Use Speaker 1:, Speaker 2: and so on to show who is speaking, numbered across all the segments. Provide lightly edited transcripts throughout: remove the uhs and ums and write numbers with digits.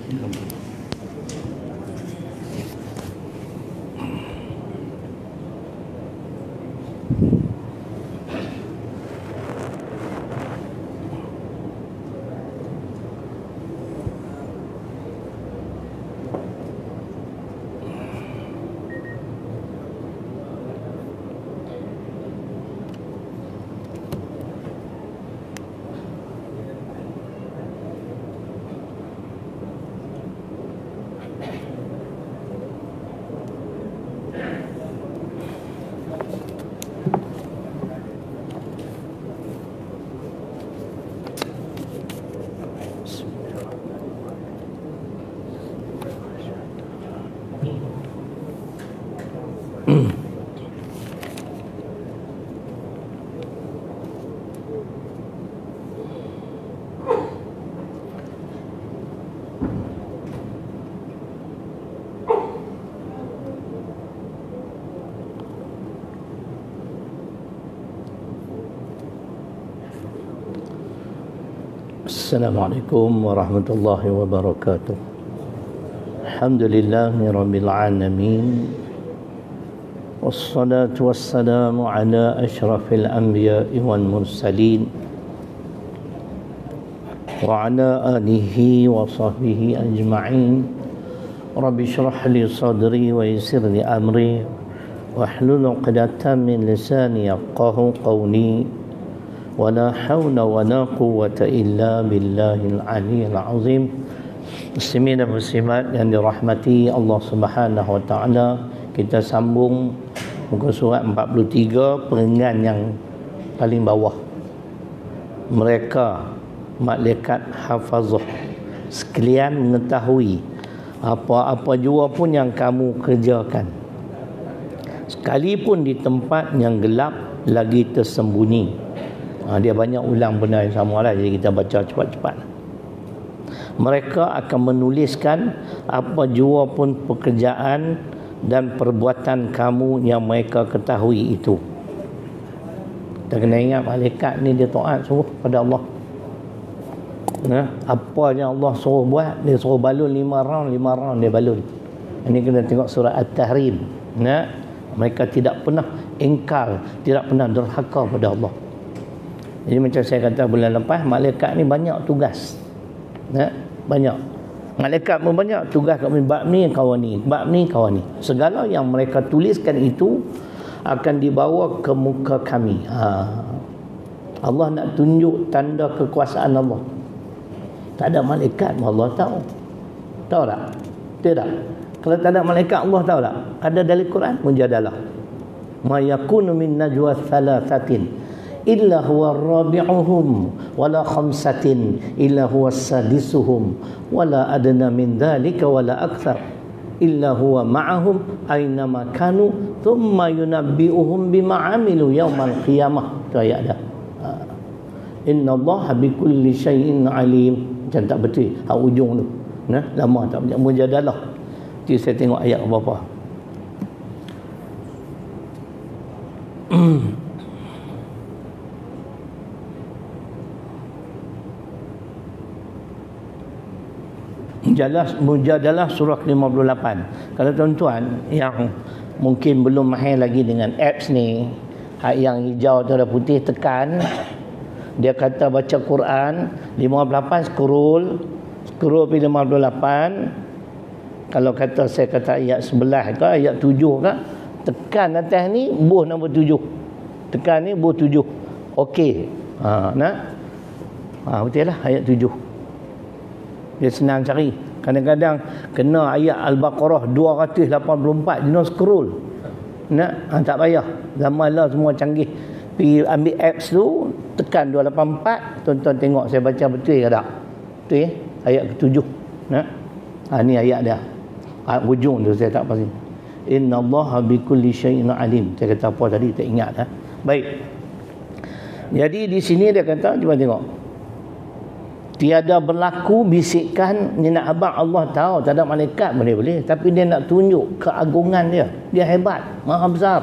Speaker 1: Assalamualaikum warahmatullahi wabarakatuh. Alhamdulillahi rabbil alamin. Wassalatu wassalamu ala asyrafil anbiya'i wal mursalin wa ala alihi wa sahbihi ajma'in. Rabbi shrah li sadri wa yassir li amri wahlul 'uqdatam min lisani yafqahu qawli. Wala hawla wala quwwata illa billahil aliyyil azim. Muslimin dan muslimat yang dirahmati Allah Subhanahu wa taala, kita sambung muka surat 43, peringatan yang paling bawah. Mereka malaikat hafazah sekalian mengetahui apa-apa jua pun yang kamu kerjakan, sekalipun di tempat yang gelap lagi tersembunyi. Dia banyak ulang benda yang sama lah, jadi kita baca cepat-cepat. Mereka akan menuliskan apa jua pun pekerjaan dan perbuatan kamu yang mereka ketahui itu. Kita kena ingat malaikat ni dia taat suruh pada Allah. Apa yang Allah suruh buat, dia suruh balun 5 round dia balun. Ini kena tengok surah At-Tahrim. Mereka tidak pernah ingkar, tidak pernah derhaka pada Allah. Jadi macam saya kata bulan lepas, malaikat ni banyak tugas. Banyak. Malaikat pun banyak tugas kat bab ni kawan ni, bab ni kawan ni. Segala yang mereka tuliskan itu akan dibawa ke muka kami. Allah nak tunjuk tanda kekuasaan Allah. Tak ada malaikat Allah tahu. Tahu tak? Tidak. Kalau tak ada malaikat Allah tahu tak? Ada dalam Quran mujadalah. Ma yakunu min najwa thalathatin illa huwa rabi'uhum wala khamsatin illa huwa sadisuhum wala adna min dhalika wala akthar illa huwa ma'ahum aynama kanu thumma yunabbi'uhum bima 'amilu yaumal qiyamah. Tu ayat dah. Innallaha bikulli syai'in 'alim. Macam tak betul hak ujung tu. Lama tak banyak mujadalah. Nanti saya tengok ayat berapa. Mujadalah surah 58. Kalau tuan-tuan yang mungkin belum mahir lagi dengan apps ni, yang hijau tu ada putih, tekan. Dia kata baca Quran 58, scroll pergi 58. Kalau kata saya kata ayat 11 ke ayat 7 ke, tekan atas ni buh nombor 7. Tekan ni buh 7. Okey. Betul lah ayat 7. Dia senang cari. Kadang-kadang kena ayat Al-Baqarah 284 dia scroll. Tak payah. Zaman lah semua canggih. Pergi ambil apps tu, tekan 284, tuan-tuan tengok saya baca betul ke tak? Betul ya? Ayat ke-7. Ni ayat dia. Ujung tu saya tak pasti. Innallaha bikulli syai'in alim. Saya kata apa tadi tak ingat. Baik. Jadi di sini dia kata, cuba tengok. Tiada berlaku bisikan ni nak abang Allah tahu, tak ada malaikat boleh, tapi dia nak tunjuk keagungan dia. Dia hebat, maha besar.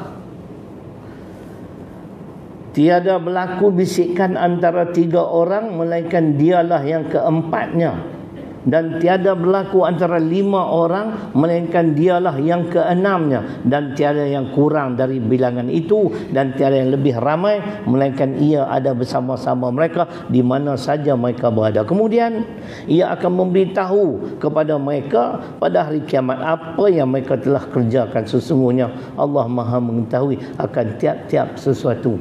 Speaker 1: Tiada berlaku bisikan antara 3 orang melainkan dialah yang keempatnya dan tiada berlaku antara 5 orang melainkan dialah yang keenamnya, dan tiada yang kurang dari bilangan itu, dan tiada yang lebih ramai melainkan ia ada bersama-sama mereka di mana saja mereka berada. Kemudian ia akan memberitahu kepada mereka pada hari kiamat apa yang mereka telah kerjakan. Sesungguhnya Allah Maha mengetahui akan tiap-tiap sesuatu.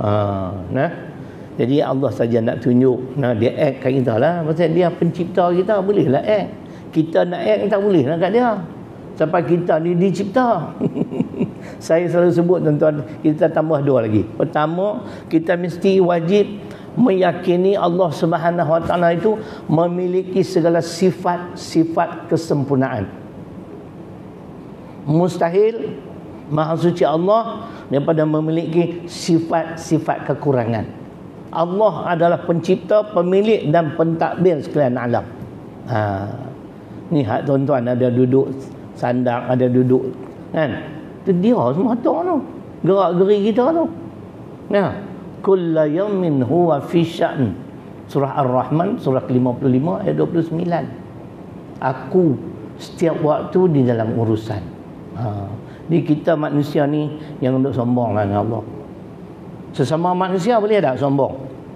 Speaker 1: Jadi Allah saja nak tunjuk, dia act kat kita lah. Pasal dia pencipta kita, bolehlah act. Kita nak act tak boleh lah kat dia. Sampai kita ni dicipta. Saya selalu sebut tuan-tuan, kita tambah 2 lagi. Pertama, kita mesti wajib meyakini Allah Subhanahu Wa Taala itu memiliki segala sifat-sifat kesempurnaan. Mustahil Maha Suci Allah daripada memiliki sifat-sifat kekurangan. Allah adalah pencipta, pemilik dan pentadbir sekalian alam. Ni hak tuan-tuan ada duduk sandang, ada duduk kan. Itu dia semua tu. Gerak-geri kita tu. Kullu yawmin huwa fi sya'n. Surah Ar-Rahman surah 55 ayat 29. Aku setiap waktu di dalam urusan. Di kita manusia ni yang duk sombong lah dengan Allah. Sesama manusia boleh tak sombong?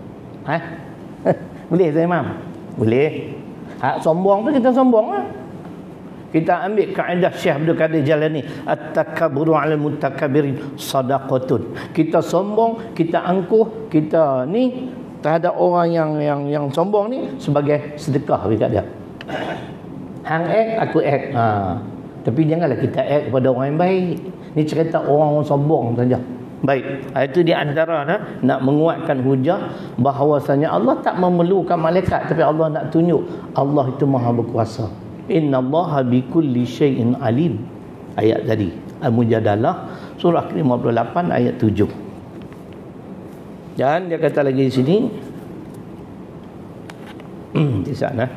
Speaker 1: Boleh Tuan Imam? Boleh. Hak sombong tu kita sombong lah. Kita ambil kaedah Syekh Abdul Qadir Jalani, at-takabburu 'alal mutakabbirin sadaqatun. Kita sombong, kita angkuh, kita ni terhadap orang yang sombong ni sebagai sedekah dekat dia. Hang aku tapi janganlah kita kepada orang yang baik. Ni cerita orang sombong saja. Baik, itu di antara nak menguatkan hujah bahawasanya Allah tak memerlukan malaikat, tapi Allah nak tunjuk Allah itu Maha berkuasa. Innallaha bikulli syai'in alim. Ayat tadi Al-Mujadalah surah 58 ayat 7. Dan dia kata lagi di sini di sana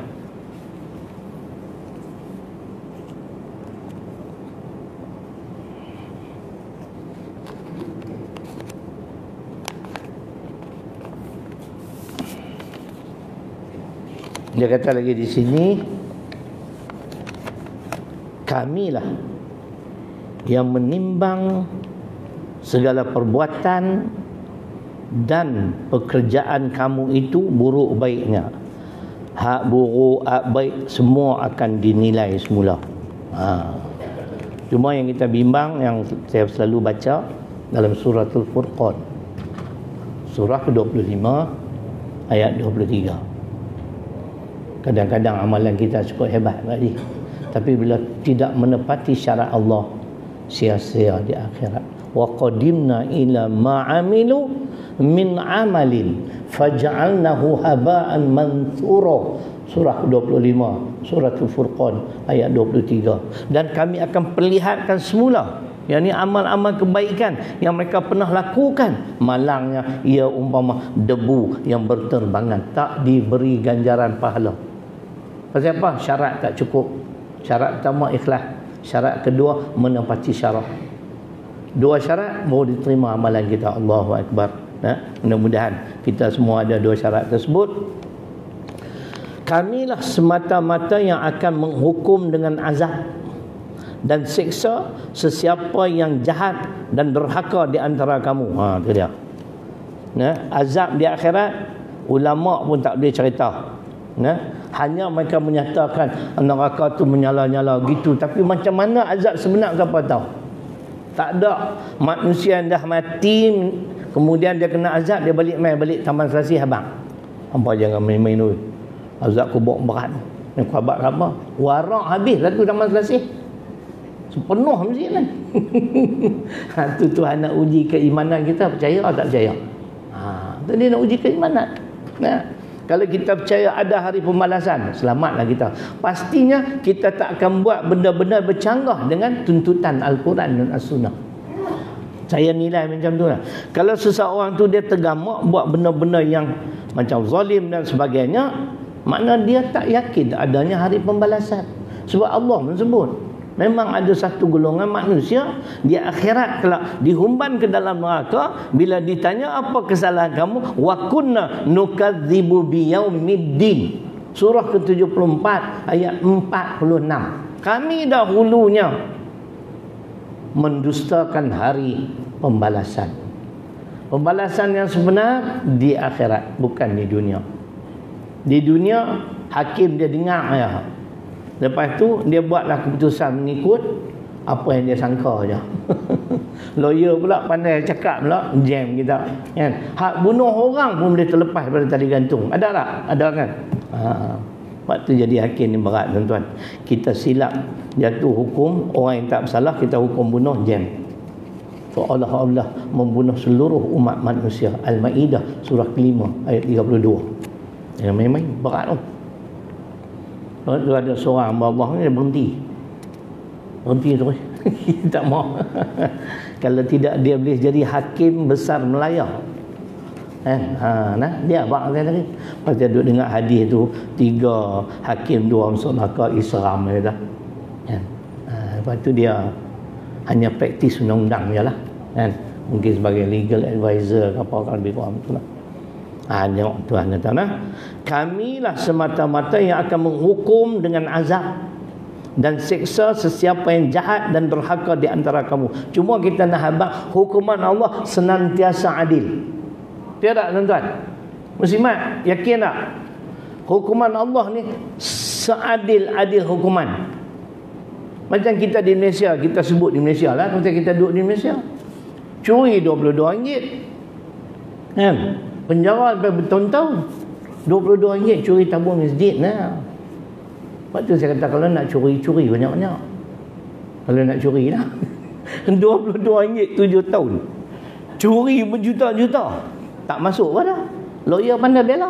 Speaker 1: dia kata lagi di sini, kamilah yang menimbang segala perbuatan dan pekerjaan kamu itu buruk baiknya. Hak buruk, hak baik semua akan dinilai semula. Cuma yang kita bimbang, yang saya selalu baca dalam suratul Furqan, surah ke-25 ayat 23. Kadang-kadang amalan kita cukup hebat tadi, tapi bila tidak menepati syarat Allah, sia-sia di akhirat. Wa qadimna ila ma amilu min amalin faj'alnahu haba'an manthura. Surah 25 suratul Furqan ayat 23. Dan kami akan perlihatkan semula, yakni amal-amal kebaikan yang mereka pernah lakukan, malangnya ia umpama debu yang berterbangan, tak diberi ganjaran pahala. Pasal apa? Syarat tak cukup. Syarat pertama ikhlas, syarat kedua menepati syarat. 2 syarat baru diterima amalan kita. Allahu Akbar. Mudah-mudahan kita semua ada 2 syarat tersebut. Kamilah semata-mata yang akan menghukum dengan azab dan siksa sesiapa yang jahat dan derhaka di antara kamu. Itu dia. Azab di akhirat ulama pun tak boleh cerita. Hanya mereka menyatakan neraka tu menyala-nyala gitu, tapi macam mana azab sebenar siapa tahu? Tak ada. Manusia yang dah mati kemudian dia kena azab, dia balik taman Selasih abang. Hampa jangan main-main tu. Azab kubur berat. Ni khabar apa? Warak habis satu taman Selasih. Sepenuh masjid kan. Tu Tuhan nak uji keimanan kita, percaya atau tak percaya? Tu dia nak uji keimanan. Kalau kita percaya ada hari pembalasan, selamatlah kita. Pastinya kita tak akan buat benda-benda bercanggah dengan tuntutan Al-Quran dan As-Sunnah. Saya nilai macam tu lah. Kalau seseorang tu dia tergamak buat benda-benda yang macam zalim dan sebagainya, makna dia tak yakin adanya hari pembalasan. Sebab Allah menyebut memang ada satu golongan manusia di akhirat kelak dihumban ke dalam neraka, bila ditanya apa kesalahan kamu, wa kunna nukadzibu biyaumiddin. Surah ke-74 ayat 46. Kami dahulunya mendustakan hari pembalasan. Pembalasan yang sebenar di akhirat, bukan di dunia. Di dunia hakim dia dengar ya. Lepas tu dia buatlah keputusan mengikut apa yang dia sangka je. Lawyer pula pandai cakap pula, jam kita kan. Hak bunuh orang pun boleh terlepas daripada tali gantung. Ada tak? Ada kan? Waktu jadi hakim ni berat tuan-tuan. Kita silap jatuh hukum orang yang tak bersalah, kita hukum bunuh, jam. So Allah membunuh seluruh umat manusia. Al-Maidah surah ke-5 ayat 32. Jangan main-main, berat tu. Kalau ada seorang hamba Allah ni, dia berhenti terus. Tak mau. Kalau tidak dia boleh jadi hakim besar Melaya. Dia abang saya tadi. Lepas dia duduk dengar hadis tu, 3 hakim 2 masuk neraka, Islam dia dah. Lepas tu dia hanya praktis undang-undang je lah. Mungkin sebagai legal advisor ke apa, lebih kurang tu lah. Tengok Tuhan kata, kamilah semata-mata yang akan menghukum dengan azab dan seksa sesiapa yang jahat dan derhaka di antara kamu. Cuma kita nak habaq hukuman Allah senantiasa adil. Tiada tuan-tuan? Muslimat, yakin tak? Hukuman Allah ni seadil-adil hukuman. Macam kita di Malaysia, kita sebut di Malaysia lah, macam kita duduk di Malaysia. Curi RM22. Penjara sampai bertahun-tahun. RM22 curi tabung masjid lah. Lepas tu saya kata, kalau nak curi banyak-banyak. Kalau nak curi lah. RM22 7 tahun. Curi berjuta-juta. Tak masuk apa dah. Lawyer pandai bela.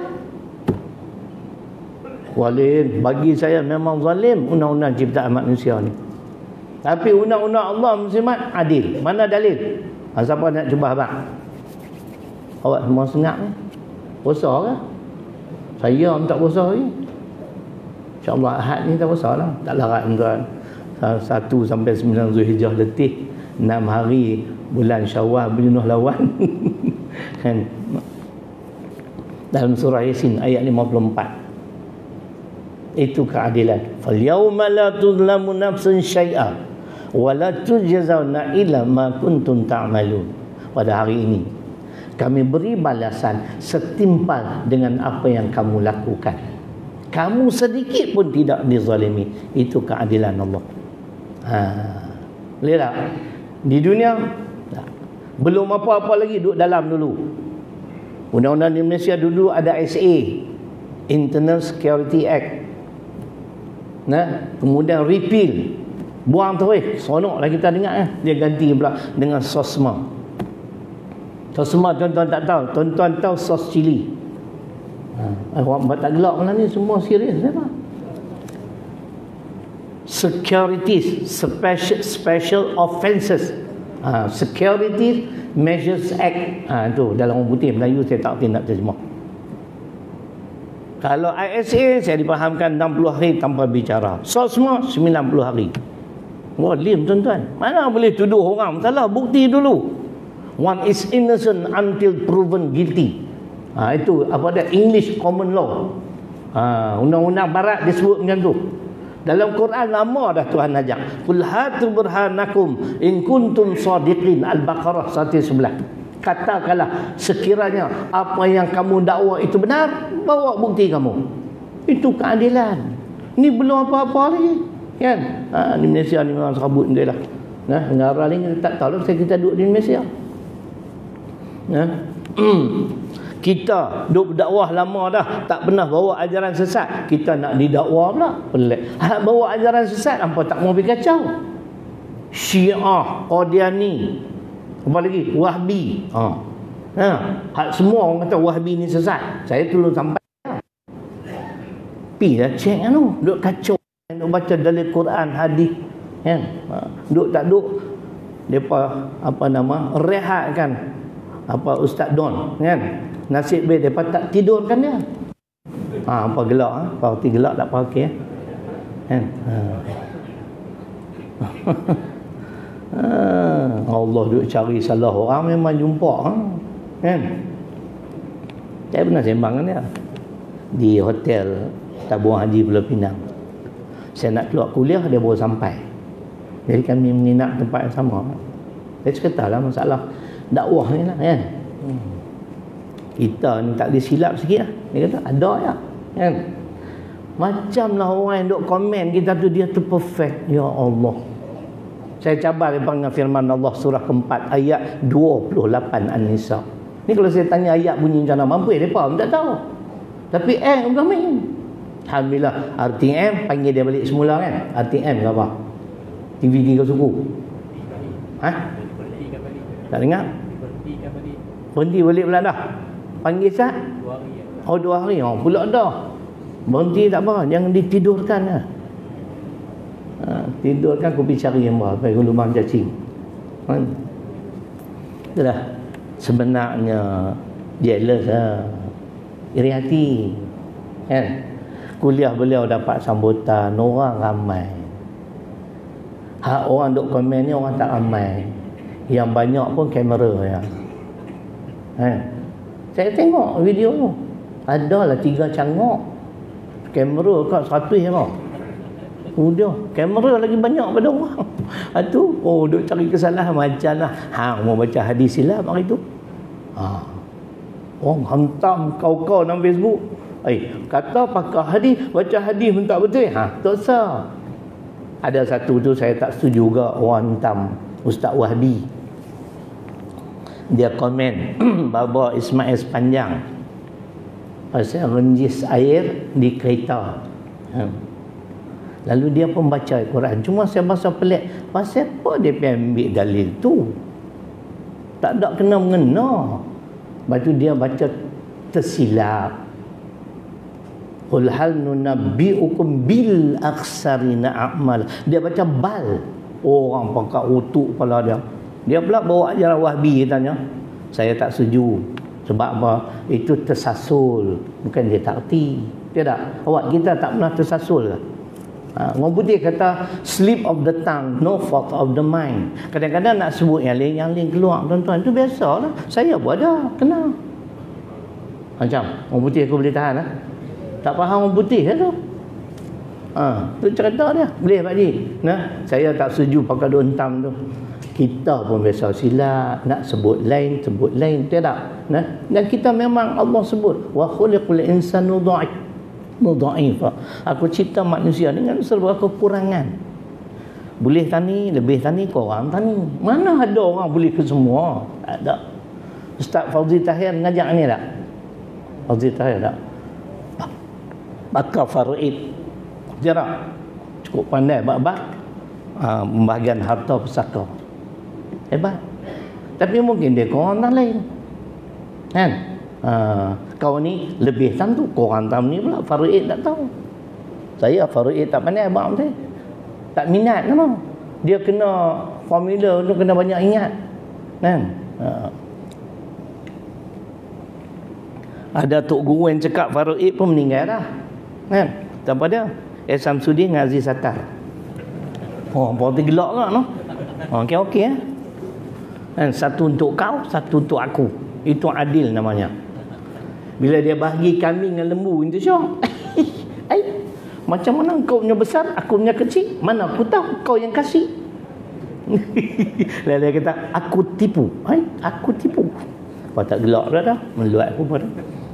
Speaker 1: Zalim. Bagi saya memang zalim undang-undang ciptaan manusia ni. Tapi undang-undang Allah muslimat adil. Mana dalil? Siapa nak cuba abang? Awak semua sengak ni. Puasa ke? Saya tak puasa lagi. InsyaAllah Ahad ni tak puasa lah. Tak larat tuan. 1 sampai 9 Zulhijjah letih. 6 hari bulan Syawal berjenuh lawan. Kan? Dalam surah Yasin ayat 54. Itu keadilan. Fal yawma la tuzlamu nafsun syai'a wa la tujzauna illa ma kuntum ta'malun. Pada hari ini kami beri balasan setimpal dengan apa yang kamu lakukan. Kamu sedikit pun tidak dizalimi. Itu keadilan Allah. Lihat tak? Di dunia belum apa-apa lagi, duduk dalam dulu. Undang-undang di Malaysia dulu ada SA, Internal Security Act. Kemudian repeal, buang terus. Seronoklah kita dengar. Dia ganti pula dengan SOSMA. SOSMA tuan-tuan tak tahu. Tuan-tuan tahu sos cili. Orang tak gelak mana ni, semua serius apa? Securities Special Offences. Security Measures Act. Itu dalam orang putih, Melayu saya tak nak terjemah. Kalau ISA saya dipahamkan 60 hari tanpa bicara. SOSMA 90 hari. Zalim tuan-tuan. Mana boleh tuduh orang salah, bukti dulu. One is innocent until proven guilty. Itu apa dia, English common law. Undang-undang barat dia sebut macam tu. Dalam Quran lama dah Tuhan ajak. Qul hatu burhanakum in kuntum sadiqin. Al-Baqarah 111. Katakanlah sekiranya apa yang kamu dakwa itu benar, bawa bukti kamu. Itu keadilan. Ni belum apa-apa lagi. Kan? Di Malaysia ni memang serabut dia lah. Negara lain tak tahu lah kita duduk di Malaysia. Kita duk berdakwah lama dah, tak pernah bawa ajaran sesat. Kita nak didakwa pula, pelik. Bawa ajaran sesat, apa tak mau pergi kacau? Syiah, Qadiani, apa lagi? Wahbi. Semua orang kata Wahbi ni sesat. Saya tolong sampai. Pi dah cek kan tu, duk kacau, duk baca dalil Quran, hadis. Kan? Duk tak duk depa rehatkan Ustaz Don kan, nasib baik depa tak tidurkan dia. Apa gelak parti gelak tak pakai kan. Allah duk cari salah orang memang jumpa kan. Saya pernah sembang kan dia di hotel tabung haji Pulau Pinang. Saya nak keluar kuliah, dia baru sampai. Jadi kami menginap tempat yang sama. Saya ceritalah masalah dakwah ni lah kan. Kita ni tak boleh silap sikit lah. Dia kata ada ya kan. Macamlah orang yang duk komen kita tu, dia tu perfect. Ya Allah, saya cabar dengan firman Allah surah keempat ayat 28 An-Nisa. Ni kalau saya tanya ayat bunyi macam mana, mampu dia faham tak tahu. Tapi bukan main. Alhamdulillah RTM panggil dia balik semula kan. RTM ke apa? TV3 kau suku. Tak dengar? Berhenti balik pula dah. Panggil sat? 2 hari. 2 hari. Pula dah. Berhenti tak apa, jangan ditidurkan lah. Tidurkan kopi cari yang berapa pergi rumah cacing kan. Itulah sebenarnya jealous lah, iri hati kan. Kuliah beliau dapat sambutan, orang ramai. Orang duk komen ni orang tak ramai, yang banyak pun kamera ya. Saya tengok video tu, adalah 3 cangok kamera kat 100 orang. Udah, kamera lagi banyak pada orang. Itu, duk cari kesalahan macam lah. Mau baca hadis silap hari tu. Orang hantam kau dalam Facebook. Kata pakar hadis, baca hadis pun tak betul. Tak usah. Ada satu tu saya tak setuju juga, orang hantam Ustaz Wahbi. Dia komen Baba Ismail sepanjang pasal renjis air di kereta. Lalu dia pun baca Al-Quran. Cuma saya rasa pelik, pasal apa dia pergi ambil dalil tu? Tak ada kena-mengena. Lepas tu dia baca tersilap. Qul hal nunabbi'ukum bil aksarina a'mal. Dia baca bal. Orang pakai utuk kepala dia. Dia pula bawa ajaran Wahbi, tanya. Saya tak setuju. Sebab apa? Itu tersasul. Bukan dia tak erti. Tidak. Awak kita tak pernah tersasul ke? Orang putih kata slip of the tongue, no fault of the mind. Kadang-kadang nak sebut yang lain keluar, tuan-tuan. Itu biasalah. Saya pun ada kena. Macam orang putih aku boleh tahan lah. Tak faham orang putih lah tu. Tu cerita dia. Boleh Pak Haji. Saya tak setuju pakai duk hentam tu. Kita pun biasa silap, nak sebut lain, tidak. Dan kita memang Allah sebut wa khuliqul insanu dha'if. Aku cipta manusia dengan serba kekurangan. Boleh tani, lebih tani, kurang tani. Mana ada orang boleh ke semua? Tak ada. Ustaz Fauzi Tahir ngajak ni tak? Fauzi Tahir tak? Bakar Farid. Jarak. Cukup pandai bab-bab pembahagian harta pusaka. Hebat. Tapi mungkin dia kurang tak lain. Kan? Kau ni lebih tam tu, korang tam ni pula Farid tak tahu. Saya Farid tak pandai abang saya. Tak minat nama. Dia kena formula tu, kena banyak ingat. Kan? Ada tok guru yang cakap Farid pun meninggal dah. Kan? Tanpa dia Samsudin dengan Aziz Sattar. Berarti gelak tak no? Okey kan? Satu untuk kau, satu untuk aku. Itu adil namanya. Bila dia bahagi kambing dengan lembu, itu syok. Macam mana kau punya besar, aku punya kecil? Mana aku tahu kau yang kasih. Lalu dia kata, aku tipu. Aku tipu. Kau tak gelak dah. Meluat aku pada.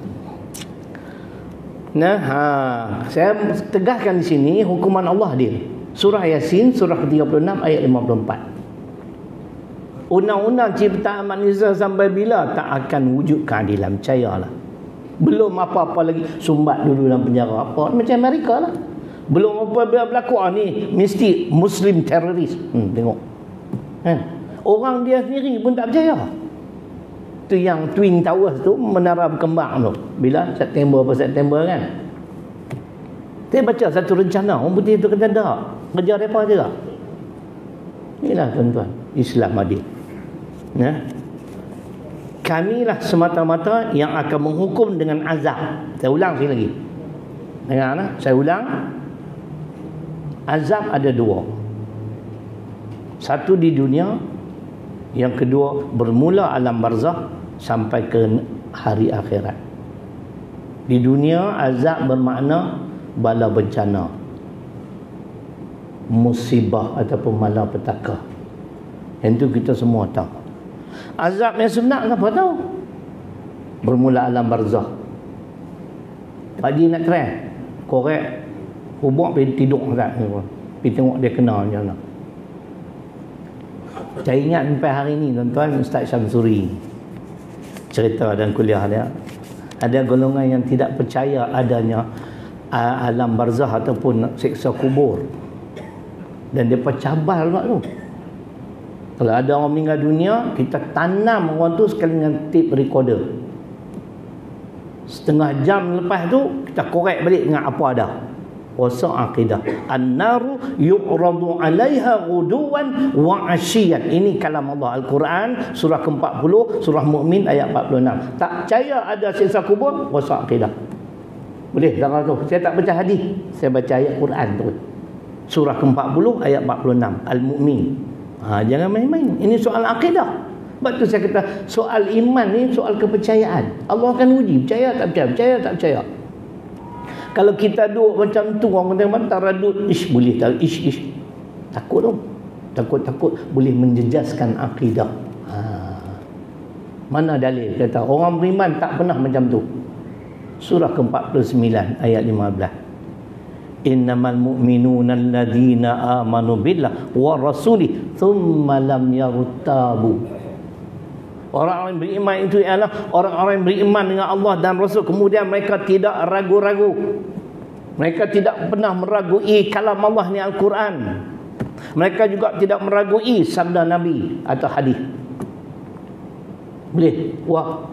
Speaker 1: Saya tegaskan di sini hukuman Allah adil. Surah Yasin, surah ke-36 ayat 54. Undang-undang ciptaan manusia sampai bila tak akan wujud keadilan, percayalah. Belum apa-apa lagi sumbat dulu dalam penjara apa macam Amerika lah. Belum apa berlaku ni mesti Muslim teroris. Tengok orang dia sendiri pun tak percaya. Tu yang Twin Towers tu, menara berkembang tu, bila September kan. Saya baca satu rencana orang putih tu kata dah kerja mereka juga. Inilah tuan-tuan Islam adil. Kamilah semata-mata yang akan menghukum dengan azab. Saya ulang sekali lagi. Dengar saya ulang. Azab ada 2. Satu di dunia, yang kedua bermula alam barzakh sampai ke hari akhirat. Di dunia azab bermakna bala bencana, musibah ataupun malapetaka. Yang tu kita semua tahu. Azab yang sebenar apa tahu? Bermula alam barzakh. Pagi nak try, korek hubung pergi tidur kat ni, pergi tengok dia kena macam mana. Saya ingat sampai hari ni tuan-tuan, Ustaz Syamsuri cerita dan kuliah dia, ada golongan yang tidak percaya adanya alam barzakh ataupun siksa kubur, dan dia cabar juga tu. Kalau ada orang meninggal dunia, kita tanam orang tu sekali dengan tape recorder. Setengah jam lepas tu kita korek balik dengan apa ada. Puasa akidah. An-naru yu'radu 'alaiha ghuduwan wa 'ashiyan. Ini kalam Allah Al-Quran surah ke-40, surah Mukmin ayat 46. Tak percaya ada siksa kubur, puasa akidah. Boleh dengar tu. Saya tak baca hadis, saya baca ayat Quran tu. Surah ke-40 ayat 46 Al-Mukmin. Jangan main-main. Ini soal akidah. Sebab tu saya kata soal iman ni soal kepercayaan. Allah akan uji, percaya tak percaya, percaya tak percaya. Kalau kita duduk macam tu, orang kata taradud, boleh tak, takut tu. Takut boleh menjejaskan akidah. Mana dalil kata orang beriman tak pernah macam tu? Surah ke-49 ayat 15. Innamal mu'minuna alladhina amanu billah wa rasulih thumma lam yartabu. Orang-orang beriman itu ialah orang-orang yang beriman dengan Allah dan Rasul, kemudian mereka tidak ragu-ragu. Mereka tidak pernah meragui kalam Allah ni Al-Quran. Mereka juga tidak meragui sabda Nabi atau hadis. Boleh? Wah.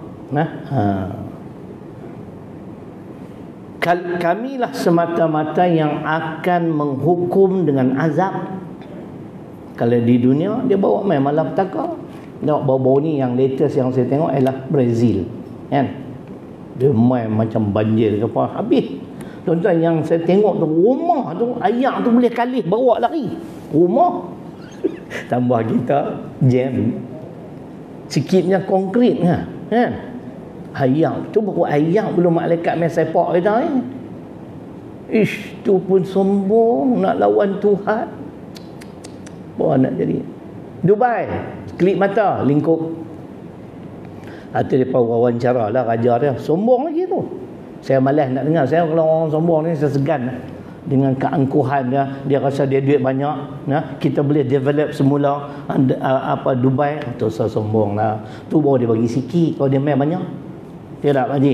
Speaker 1: Kamilah semata-mata yang akan menghukum dengan azab. Kalau di dunia dia bawa main malapetaka. Tengok bau-bau ni yang latest yang saya tengok ialah Brazil, kan? Dia main macam banjir ke apa, habis. Tuan-tuan, yang saya tengok tu rumah tu, ayak tu boleh kalih bawa lari. Rumah tambah kita jam. Sikitnya konkret kan? Ayak, cuba kau ayak belum malaikat main sepak kita ni. Tu pun sombong nak lawan Tuhan. Apa nak jadi? Dubai, kelip mata, lingkup. Atau dia wawancara lah raja dia, sombong lagi tu. Saya malas nak dengar. Saya kalau orang sombong ni saya segan dengan keangkuhan dia. Dia rasa dia duit banyak, kita boleh develop semula Dubai. Tu saya sombong lah. Tu baru dia bagi sikit, kalau dia main banyak. Tidak lagi.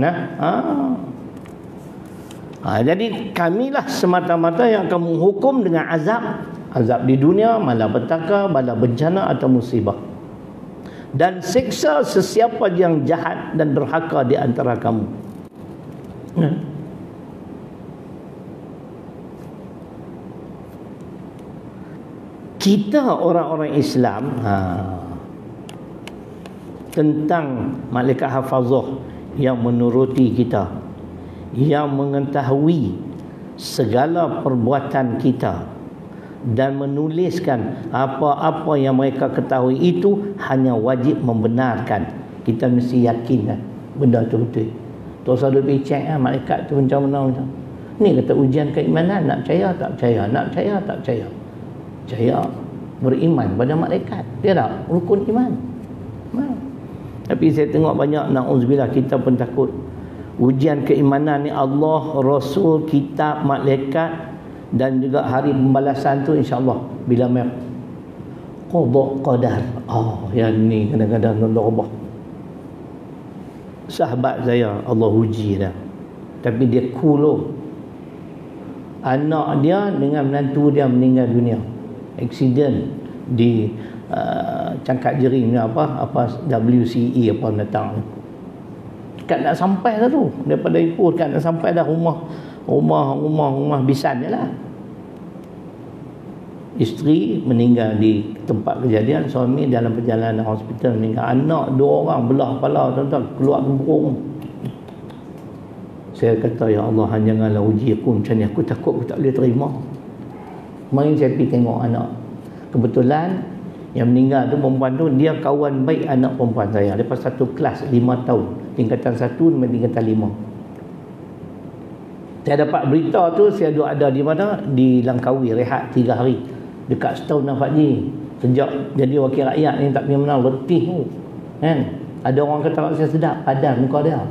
Speaker 1: Jadi kamilah semata-mata yang akan menghukum dengan azab. Azab di dunia, malapetaka, bala bencana atau musibah. Dan siksa sesiapa yang jahat dan derhaka di antara kamu. Kita orang-orang Islam tentang malaikat hafazah yang menuruti kita, yang mengetahui segala perbuatan kita dan menuliskan apa-apa yang mereka ketahui, itu hanya wajib membenarkan. Kita mesti yakin kan benda tu betul. Tak usah duk cek malaikat tu macam mana. Ni kata ujian keimanan, nak percaya tak percaya, nak percaya tak percaya. Percaya, beriman pada malaikat, dia tak rukun iman. Tapi saya tengok banyak, na'udzubillah, kita pun takut. Ujian keimanan ni Allah, Rasul, kitab, malaikat dan juga hari pembalasan tu insya-Allah bila qada qadar. Yang ni kadang-kadang Allah. Sahabat saya Allah uji dah. Tapi dia cool. Anak dia dengan menantu dia meninggal dunia. Aksiden di Cangkat Jeri ni apa WCE apa datang. Dekat nak sampai dah tu. Daripada Ipoh dekat nak sampai dah rumah bisan je lah. Isteri meninggal di tempat kejadian, suami dalam perjalanan hospital meninggal, anak 2 orang belah kepala, tuan-tuan, keluar burung. Saya kata, ya Allah, janganlah uji aku macam ni, aku takut aku tak boleh terima. Mari saya pergi tengok anak. Kebetulan yang meninggal tu perempuan tu, dia kawan baik anak perempuan saya. Lepas satu kelas 5 tahun, tingkatan 1 dan tingkatan 5. Saya dapat berita tu, saya duduk ada di mana? Di Langkawi, rehat 3 hari. Dekat setahun dah Pak Ji. Sejak jadi wakil rakyat ni tak punya menang, letih tu. Kan? Ada orang kata kat saya sedap, padan muka dia.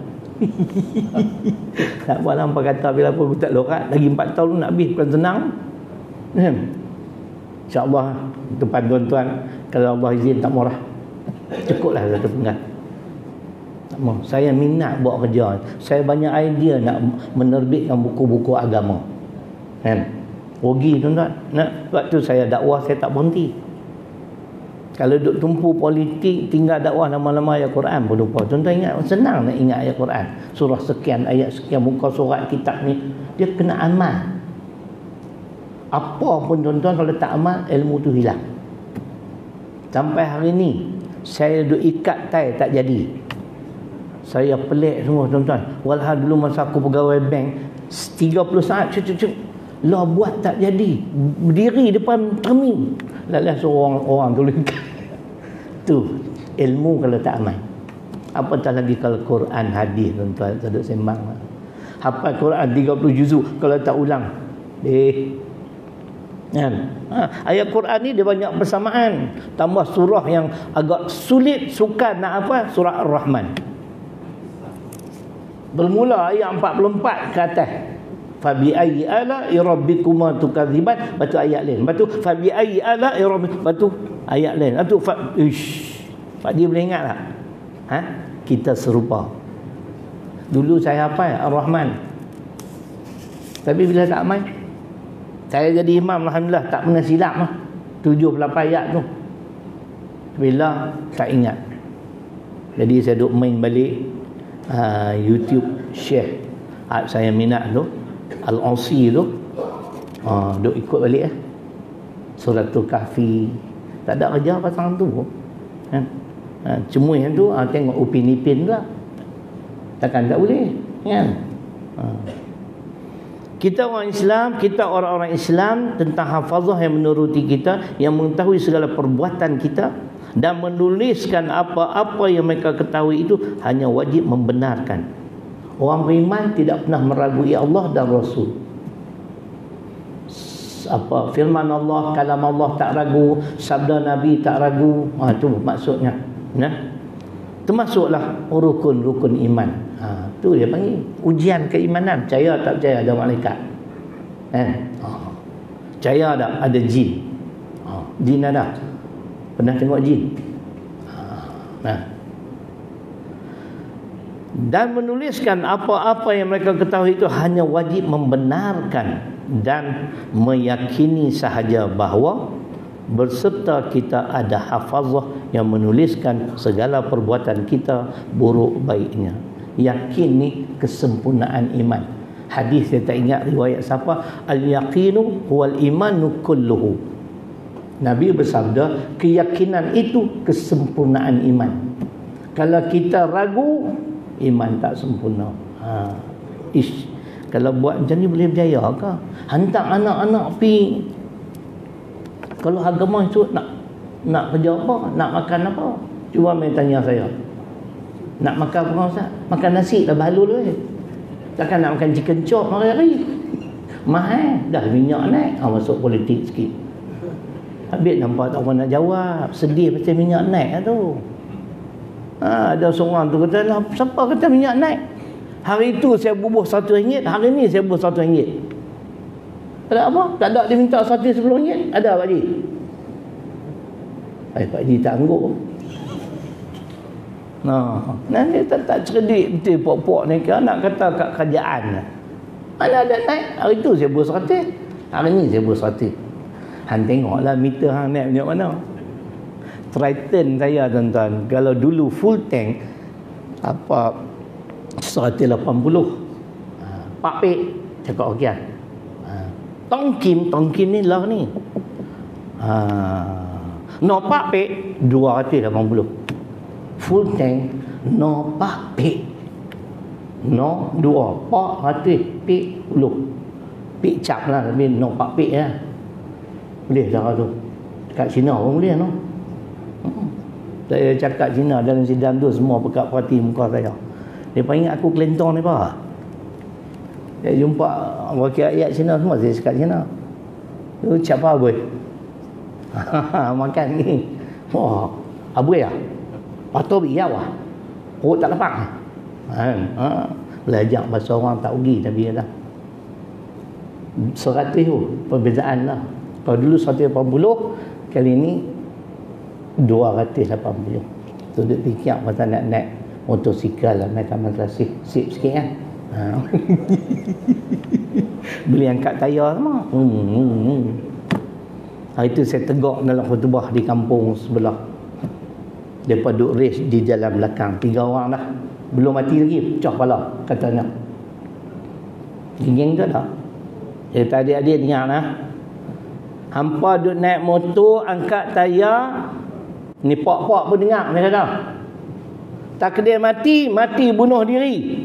Speaker 1: Tak buat apa kata bila pun tak lorat. Lagi 4 tahun nak habis, bukan senang. Kan? InsyaAllah, depan tuan-tuan, kalau Allah izin tak murah. Cukuplah satu penggal. Saya minat buat kerja. Saya banyak idea nak menerbitkan buku-buku agama. Kan? Rugi tuan-tuan. Sebab tu saya dakwah, saya tak berhenti. Kalau duduk tumpu politik, tinggal dakwah lama-lama ayat Quran pun lupa. Tuan-tuan ingat, senang nak ingat ayat Quran. Surah sekian, ayat sekian, muka surat kitab ni. Dia kena amal. Apa pun tuan-tuan, kalau tak amal, ilmu tu hilang. Sampai hari ni, saya duduk ikat tai tak jadi. Saya pelik semua tuan-tuan. Walhal dulu masa aku pegawai bank 30 saat cuk lah buat tak jadi. Berdiri depan termin. Lalah seorang orang tulis. Tu ilmu kalau tak amal. Apatah lagi kalau Quran hadis tuan-tuan duduk sembang. Hafal Quran 30 juzuk kalau tak ulang. Kan? Ayat Quran ni dia banyak persamaan. Tambah surah yang agak sulit sukan nak apa? Surah Ar-Rahman. Bermula ayat 44 ke atas. Fabi ayyi ala'i rabbikuma tukadziban. Lepas tu ayat lain. Lepas tu fabi ayyi ala'i rabbik. Lepas tu ayat lain. Lepas tu Pak dia boleh ingat tak? Kita serupa. Dulu saya hafal Ar-Rahman. Tapi bila tak amal, saya jadi imam alhamdulillah tak pernah silap lah. 78 ayat tu. Bila tak ingat. Jadi saya duk main balik YouTube Syekh saya minat tu Al-Ausi tu, duk ikut balik Suratul Kahfi. Tak ada kerja pasal tu kan. Cemuih tu tengok Upin Ipin tu lah. Takkan tak boleh kan. Kita orang Islam, kita orang-orang Islam tentang hafazah yang menuruti kita, yang mengetahui segala perbuatan kita dan menuliskan apa-apa yang mereka ketahui itu, hanya wajib membenarkan. Orang beriman tidak pernah meragui Allah dan Rasul. Firman Allah, kalam Allah tak ragu, sabda Nabi tak ragu. Itu maksudnya. Termasuklah rukun-rukun iman. Tu dia panggil ujian keimanan. Percaya tak percaya ada malaikat? Percaya tak ada jin? Jin ada. Pernah tengok jin? Dan menuliskan apa-apa yang mereka ketahui itu hanya wajib membenarkan dan meyakini sahaja bahawa berserta kita ada hafazah yang menuliskan segala perbuatan kita, buruk baiknya. Yakin ni kesempurnaan iman. Hadis saya tak ingat riwayat siapa, al-yaqinu huwal imanu kulluhu. Nabi bersabda, keyakinan itu kesempurnaan iman. Kalau kita ragu, iman tak sempurna. Kalau buat macam ni boleh berjaya ke? Hantar anak-anak pergi. Kalau agama itu nak kerja apa? Nak makan apa? Cuba main tanya saya. Nak makan apa Ustaz? Makan nasi dah balul weh. Takkan nak makan chicken chop hari-hari. Mahal. Dah minyak naik. Masuk politik sikit. Habis nampak tak orang nak jawab. Sedih pasal minyak naik lah tu. Ada seorang tu kata lah, siapa kata minyak naik? Hari itu saya bubuh RM1, hari ni saya bubuh RM1. Ada apa? Tak ada dia minta satu RM10. Ada Pak Haji? Pak Haji tak angguk. Nanti tak cerdik betul pok-pok ni kan nak kata kat kerajaan. Mana ada naik? Hari tu saya bubuh RM100. Hari ni saya bubuh RM100. Han tengoklah meter hang naik macam mana. Triton saya tuan-tuan, kalau dulu full tank 180. Pak Pek cakap okey. Tongkim ni lah ni. No Pak Pek 280. Full tank no Pak Pek. No 2 Pak 100 Pek 10. Pek cap lah, tapi no Pak Pek lah. Boleh cara tu. Kat Cina pun boleh no. Saya cakap Cina dalam sidang tu semua pekat perhati muka saya. Dia panggil aku kelentong ni pak. Saya jumpa wakil rakyat Cina semua, saya cakap Cina. Tu siapa boy? Makan ni. Wah, abuy ah. Patut iya wah. Oh tak lapang. Belajar bahasa orang tak rugi Nabi kata. 100 tu perbezaan lah. Kalau dulu 180, kali ni 280. Tu duk fikir pasal nak naik motosikal lah, naik Taman Kelasih. Sip sikit kan. Beli angkat tayar semua. Hari tu saya tegak dalam khutbah di kampung sebelah. Mereka duduk race di jalan belakang. 3 orang dah. Belum mati lagi. Pecah kepala katanya. Geng-geng tu dah. Jadi adik-adik dengar lah. Hampa duduk naik motor, angkat tayar. Ni pak-pak pun dengar. Dia kata. Takdir mati, mati bunuh diri.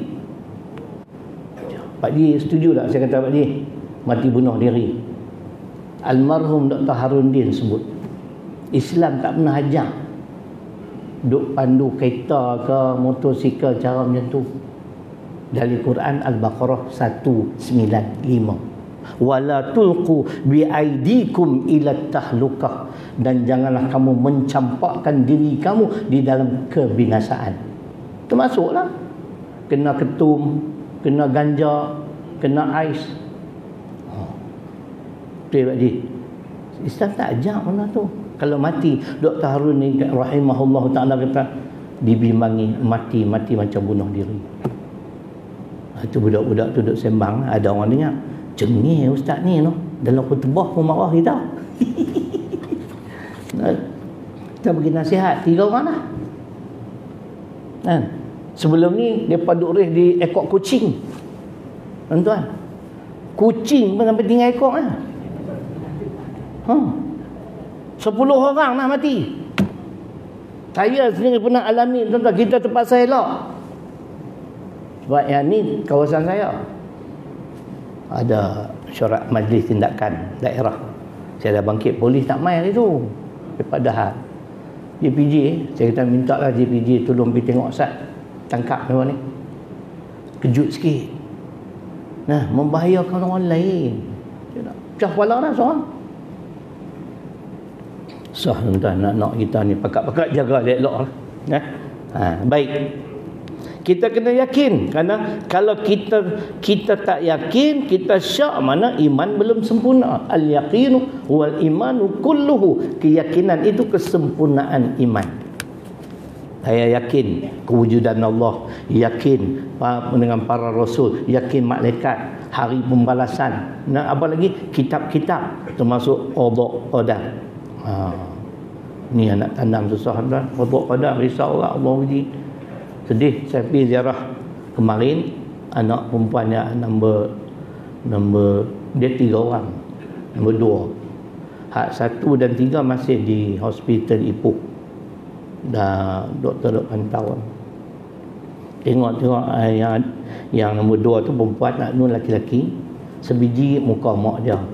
Speaker 1: Pak Ji setuju tak saya kata Pak Ji? Mati bunuh diri. Almarhum Dr. Harundin sebut. Islam tak pernah ajar duk pandu kereta ke motosikal cara macam tu. Dari Quran Al-Baqarah 195. Wala tulqu biaidikum ila tahlukah, dan janganlah kamu mencampakkan diri kamu di dalam kebinasaan. Termasuklah kena ketum, kena ganja, kena ais. Betul Pak Ji? Islam tak ajar mana tu. Kalau mati, Dr. Harun ni rahimahullah ta'ala kata, dibimbangi mati macam bunuh diri. Itu budak-budak tu duduk sembang. Ada orang dengar, cengih ustaz ni no. Dalam khutbah pun marah kita. Kita bagi nasihat 3 orang lah. Kan? Sebelum ni mereka duduk race di ekor kucing. Tuan-tuan, kucing pun sampai tinggal ekor lah. 10 orang nak mati. Saya sendiri pernah alami tuan-tuan. Kita terpaksa elak. Sebab yang ni kawasan saya ada syarat majlis tindakan daerah. Saya dah bangkit, polis tak main itu. Padahal JPJ, saya kata minta lah JPJ tolong pergi tengok Ustaz, tangkap mereka ni. Kejut sikit. Nah, membahayakan orang lain. Pecah kepala dah seorang. Sah tuan-tuan, nak kita ni pakat-pakat jaga elok lah. Baik. Kita kena yakin, kerana kalau kita tak yakin, kita syak, mana iman belum sempurna. Al-yaqinu wal imanu kulluhu. Keyakinan itu kesempurnaan iman. Saya yakin kewujudan Allah, yakin dengan para rasul, yakin malaikat, hari pembalasan, apa lagi, kitab-kitab, termasuk qada. Ni anak tanam susah dah. Qada risau orang Allah uji. Sedih. Saya pergi ziarah kemarin, anak perempuannya nombor dia 3 orang, nombor 2, hak 1 dan 3 masih di hospital Ipoh. Dah doktor duk pantau. Tengok yang nombor 2 tu perempuan, nak nun laki-laki, sebiji muka mak dia.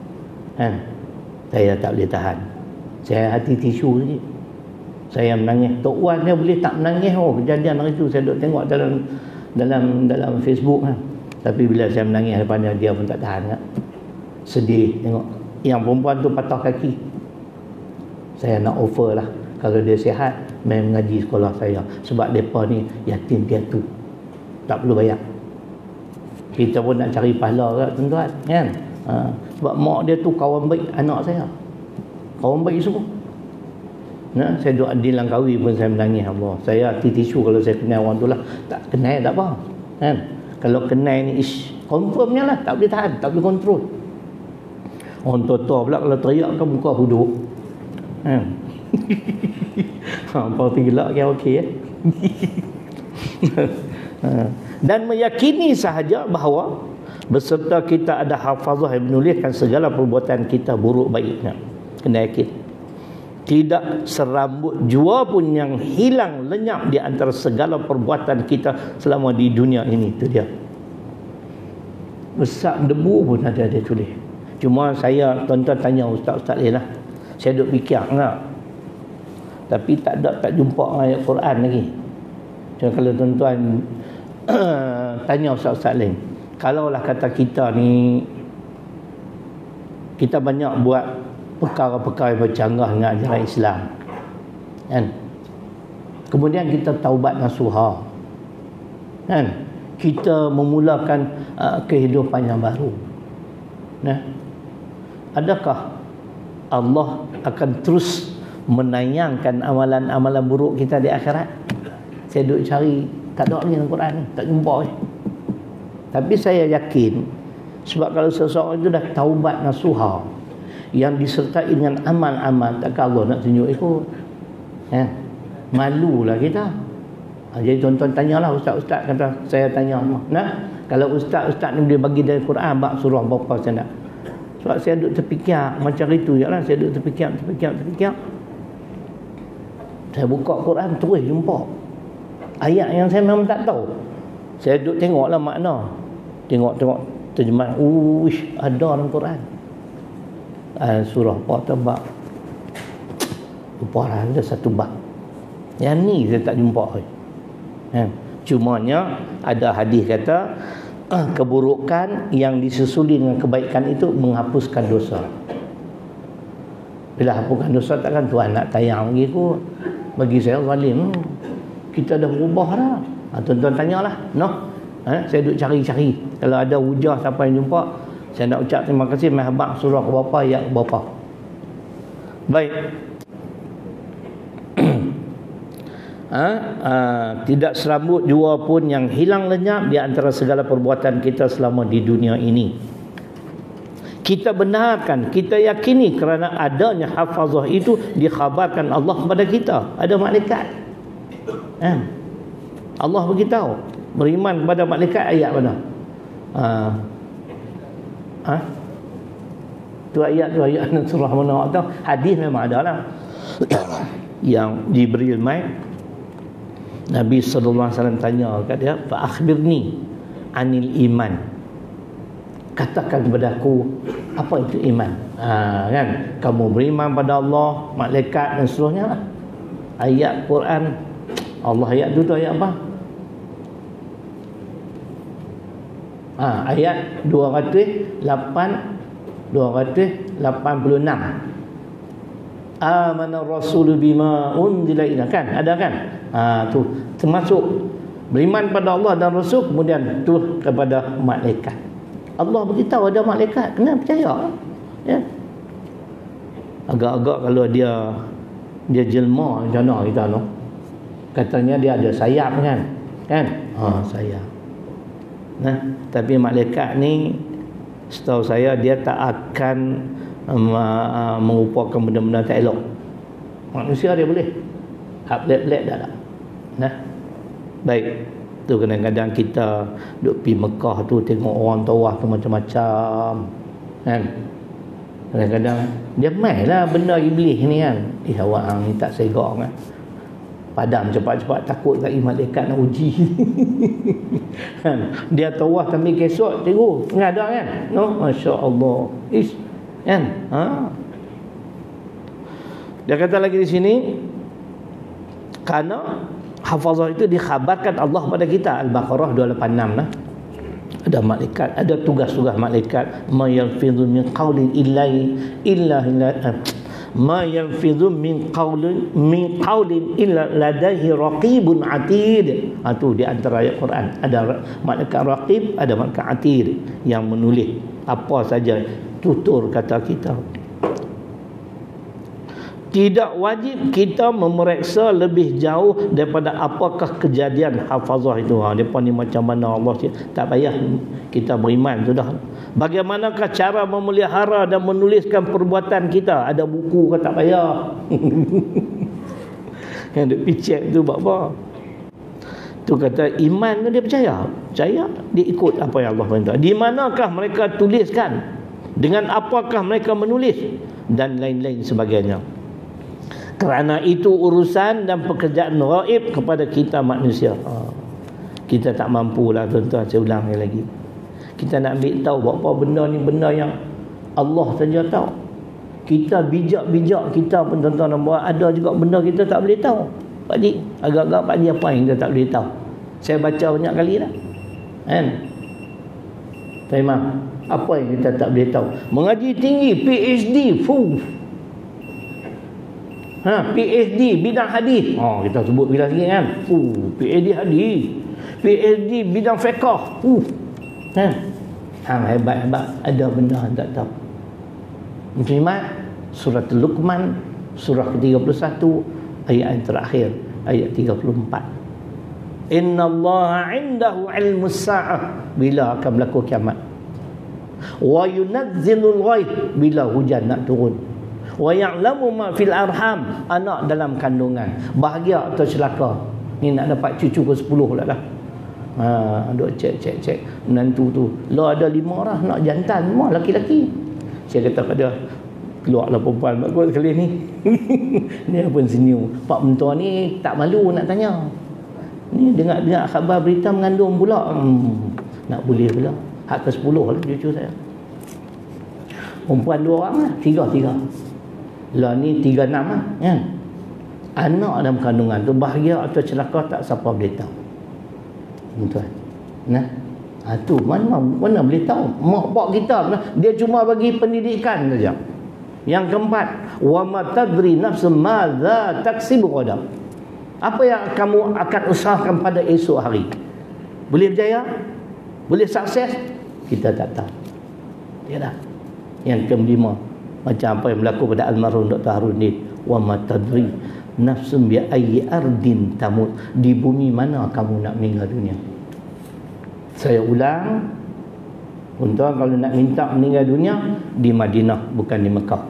Speaker 1: Saya tak boleh tahan. Saya hati tisu lagi. Saya menangis. Tok Wan dia boleh tak menangis. Kejadian hari itu saya duk tengok dalam Facebook kan. Tapi bila saya menangis depan dia pun tak tahan kan. Sedih tengok. Yang perempuan tu patah kaki. Saya nak offer lah, kalau dia sihat main mengaji sekolah saya. Sebab mereka ni yatim piatu, tak perlu bayar. Kita pun nak cari pahala kan tuan-tuan kan. Sebab mak dia tu kawan baik anak saya. Kawan baik semua. Saya duk adil Langkawi pun saya menangis Allah. Saya hati tisu kalau saya kenal orang tu lah. Tak kenal tak apa kan. Kalau kenal ni confirmnya lah, tak boleh tahan, tak boleh kontrol. Orang tua-tua pula kalau teriak kan muka huduk kan. Apa tu gelak kan okey Dan meyakini sahaja bahawa beserta kita ada hafazah yang menuliskan segala perbuatan kita buruk baiknya. Kena yakin. Tidak serambut jua pun yang hilang lenyap di antara segala perbuatan kita selama di dunia ini. Itu dia. Besar debu pun ada dia tulis. Cuma saya tuan-tuan tanya ustaz-ustaz lain lah. Saya duk fikir enggak. Tapi tak jumpa ayat Quran lagi. Cuma kalau tuan-tuan tanya ustaz-ustaz lain, kalaulah kata kita ni, kita banyak buat perkara-perkara yang bercanggah dengan ajaran Islam, kan? Kemudian kita taubat nasuha, kan? Kita memulakan kehidupan yang baru. Nah, adakah Allah akan terus menayangkan amalan-amalan buruk kita di akhirat? Saya duduk cari, tak ada lagi dalam Quran ni, tak jumpa. Tapi saya yakin, sebab kalau seseorang itu dah taubat nasuha yang disertai dengan amal-amal, takkan Allah nak tunjuk ikut, ya? Malulah kita. Jadi tuan-tuan tanyalah ustaz-ustaz, kata saya tanya, nah, kalau ustaz-ustaz ni boleh bagi dari Quran bab surah berapa saya nak. Sebab saya duduk terfikir macam itu je lah. Saya duduk terfikir. Saya buka Quran terus jumpa ayat yang saya memang tak tahu. Saya duduk tengoklah makna, tengok terjemahan. Uish, ada dalam Quran surah apa tu bab, lupa lah, ada satu bab yang ni saya tak jumpa. Cumanya ada hadis kata keburukan yang disusuli dengan kebaikan itu menghapuskan dosa. Bila hapuskan dosa, takkan Tuhan nak tayang lagi kot. Bagi saya zalim, kita dah berubah dah. Tuan-tuan tanyalah, saya duduk cari-cari. Kalau ada hujah siapa yang jumpa, saya nak ucap terima kasih. Mahbab surah berapa, ayat berapa. Baik. Tidak serambut jua pun yang hilang lenyap di antara segala perbuatan kita selama di dunia ini. Kita benarkan, kita yakini kerana adanya hafazah itu dikhabarkan Allah kepada kita. Ada malaikat. Allah beritahu, beriman kepada malaikat, ayat mana? Tu ayat surah mana tu? Hadis memang ada lah. Yang Jibril mai, Nabi sallallahu alaihi wasallam tanya kat dia, fa akhbirni anil iman, katakan kepada aku apa itu iman. Kan, kamu beriman pada Allah, malaikat dan seterusnya lah. Ayat Quran Allah, ayat tu ayat apa? Ayat 286. Amana Rasul bima unzila ilaika, kan? Ada kan? Tu termasuk beriman pada Allah dan Rasul, kemudian tu kepada malaikat. Allah beritahu ada malaikat, kena percaya. Ya. Agak-agak kalau dia jelma macam mana kita no. Katanya dia ada sayap kan? Kan? Sayap. Nah, tapi malaikat ni setahu saya dia tak akan mengupakan benda-benda tak elok. Manusia dia boleh. Hak belak-belak dah tak. Nah. Baik. Tu kadang-kadang kita duk pergi Mekah tu tengok orang tawaf tu macam-macam. Kan? Kadang-kadang dia main lah benda iblis ni kan. Awak ni tak segak kan. Padam cepat-cepat, takut lagi malaikat nak uji. Kan? Dia tawaf sambil kesot tengok. Ngada kan? No, masya-Allah. Kan? Dia kata lagi di sini, kerana hafazah itu dikhabarkan Allah pada kita. Al-Baqarah 286 lah. Ada malaikat, ada tugas-tugas malaikat. Ma yalfidhu min qawlin illa ma yalfidhu min qawlin illa ladaihi raqibun atid. Tu di antara ayat Quran. Ada malaikat raqib, ada malaikat atid yang menulis apa saja tutur kata kita. Tidak wajib kita memeriksa lebih jauh daripada apakah kejadian hafazah itu. Mereka ni macam mana Allah, tak payah kita beriman sudah. Bagaimanakah cara memelihara dan menuliskan perbuatan kita? Ada buku ke tak payah. Yang dia picek tu buat apa? Tu kata iman tu dia percaya. Percaya dia ikut apa yang Allah perintah. Di manakah mereka tuliskan? Dengan apakah mereka menulis? Dan lain-lain sebagainya. Kerana itu urusan dan pekerjaan gaib kepada kita manusia. Kita tak mampulah tuan-tuan, saya ulang lagi. Kita nak ambil tahu apa benda ni, benda yang Allah saja tahu. Kita bijak-bijak kita pun tuan-tuan nak buat, ada juga benda kita tak boleh tahu. Pak Dik, agak-agak Pak Dik apa yang kita tak boleh tahu? Saya baca banyak kali dah. Kan? Imam, apa yang kita tak boleh tahu? Mengaji tinggi, PhD, PhD bidang hadis. Kita sebut bila sikit kan. PhD hadis. PhD bidang fiqh. Hebat-hebat. Ada benda yang tak tahu. Muslimat, surah Luqman, surah ke-31, ayat yang terakhir, ayat 34. Inna Allah indahu ilmus sa'ah, bila akan berlaku kiamat. Wa yunazzilul ghaith, bila hujan nak turun. Wa ya'lamu ma fil arham, anak dalam kandungan, bahagia atau celaka. Ni nak dapat cucu ke-10 pula dah. Duk cek menantu tu. Lah ada 5 orang nak jantan, semua laki-laki. Saya kata pada keluarlah perempuan bagus kali ni. Dia pun senyum. Pak mentua ni tak malu nak tanya. Ni dengar khabar berita mengandung pula. Nak boleh pula. Hak ke-10 lah cucu saya. Perempuan 2 orang lah. 3. Lah ni 36 lah. Ya. Anak dalam kandungan tu bahagia atau celaka tak siapa boleh tahu. Tuan. Nah. Tu mana boleh tahu. Mak pak kita dia cuma bagi pendidikan saja. Yang keempat, wa ma tadri nafsun madza taksibu ghadan. Apa yang kamu akan usahakan pada esok hari? Boleh berjaya? Boleh sukses? Kita tak tahu. Ya dah. Yang kelima, macam apa yang berlaku pada almarhum Dr. Harudin, wa ma tadri nafsun bi ayyi ardin tamut. Di bumi mana kamu nak meninggal dunia? Saya ulang, untuk kalau nak minta meninggal dunia, di Madinah bukan di Mekah.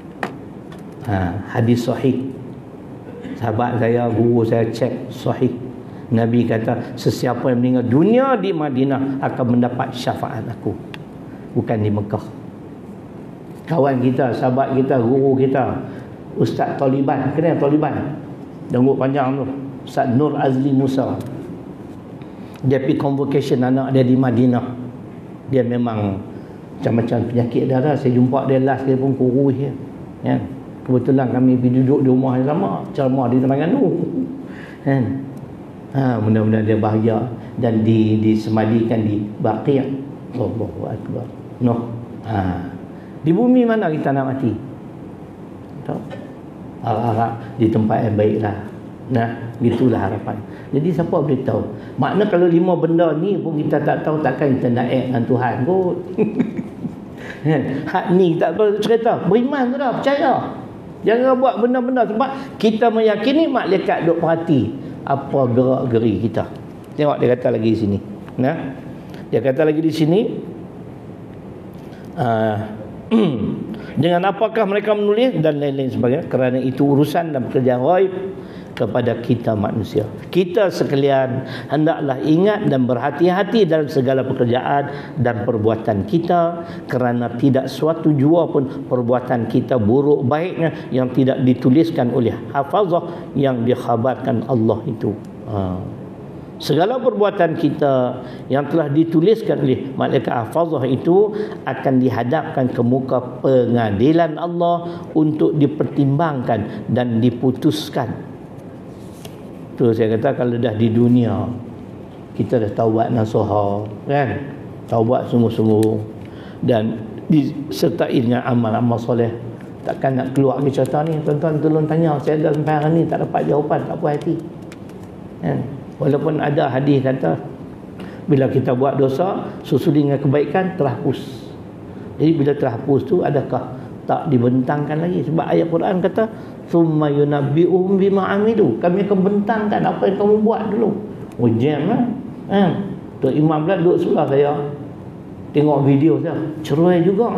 Speaker 1: Hadis sahih. Sahabat saya, guru saya cek sahih. Nabi kata, sesiapa yang meninggal dunia di Madinah akan mendapat syafaat aku, bukan di Mekah. Kawan kita, sahabat kita, guru kita, Ustaz Taliban, kenal Taliban? Janggut panjang tu, Ustaz Nur Azli Musa. Dia pergi convocation anak dia di Madinah. Dia memang macam-macam penyakit darah. Saya jumpa dia last, dia pun kurus ya. Kebetulan kami pergi duduk di rumah yang sama, ceramah di Terengganu. Kan? Mudah-mudahan dia bahagia dan disemadikan di Baqi'. Allahu Akbar. Di bumi mana kita nak mati? Tahu? Harap di tempat yang baiklah. Nah, gitulah harapan. Jadi siapa boleh tahu? Makna kalau 5 benda ni pun kita tak tahu, takkan kita nak dengan Tuhan kot. Hak ni tak perlu cerita. Beriman tu dah, percaya. Jangan buat benda-benda sebab kita meyakini malaikat duk perhati apa gerak-geri kita. Tengok dia kata lagi di sini. Nah. Dia kata lagi di sini dengan apakah mereka menulis dan lain-lain sebagainya, kerana itu urusan dan pekerjaan ghaib kepada kita manusia. Kita sekalian hendaklah ingat dan berhati-hati dalam segala pekerjaan dan perbuatan kita, kerana tidak suatu jua pun perbuatan kita buruk baiknya yang tidak dituliskan oleh hafazah yang dikhabarkan Allah itu. Segala perbuatan kita yang telah dituliskan oleh malaikat hafazah itu akan dihadapkan ke muka pengadilan Allah untuk dipertimbangkan dan diputuskan. Tu saya kata kalau dah di dunia kita dah taubat nasuha, kan? Taubat sungguh-sungguh dan disertai dengan amal-amal soleh. Takkan nak keluar ke cerita ni, tuan-tuan tolong tanya, saya dah sampai hari ni tak dapat jawapan, tak puas hati. Kan? Walaupun ada hadis kata bila kita buat dosa susuli dengan kebaikan terhapus. Jadi bila terhapus tu adakah tak dibentangkan lagi? Sebab ayat Quran kata summa yunabbi'uhum bima amilu, kami akan bentangkan apa yang kamu buat dulu. Jam lah. Tok Imam pula duduk sebelah saya, tengok video saya, cerai juga.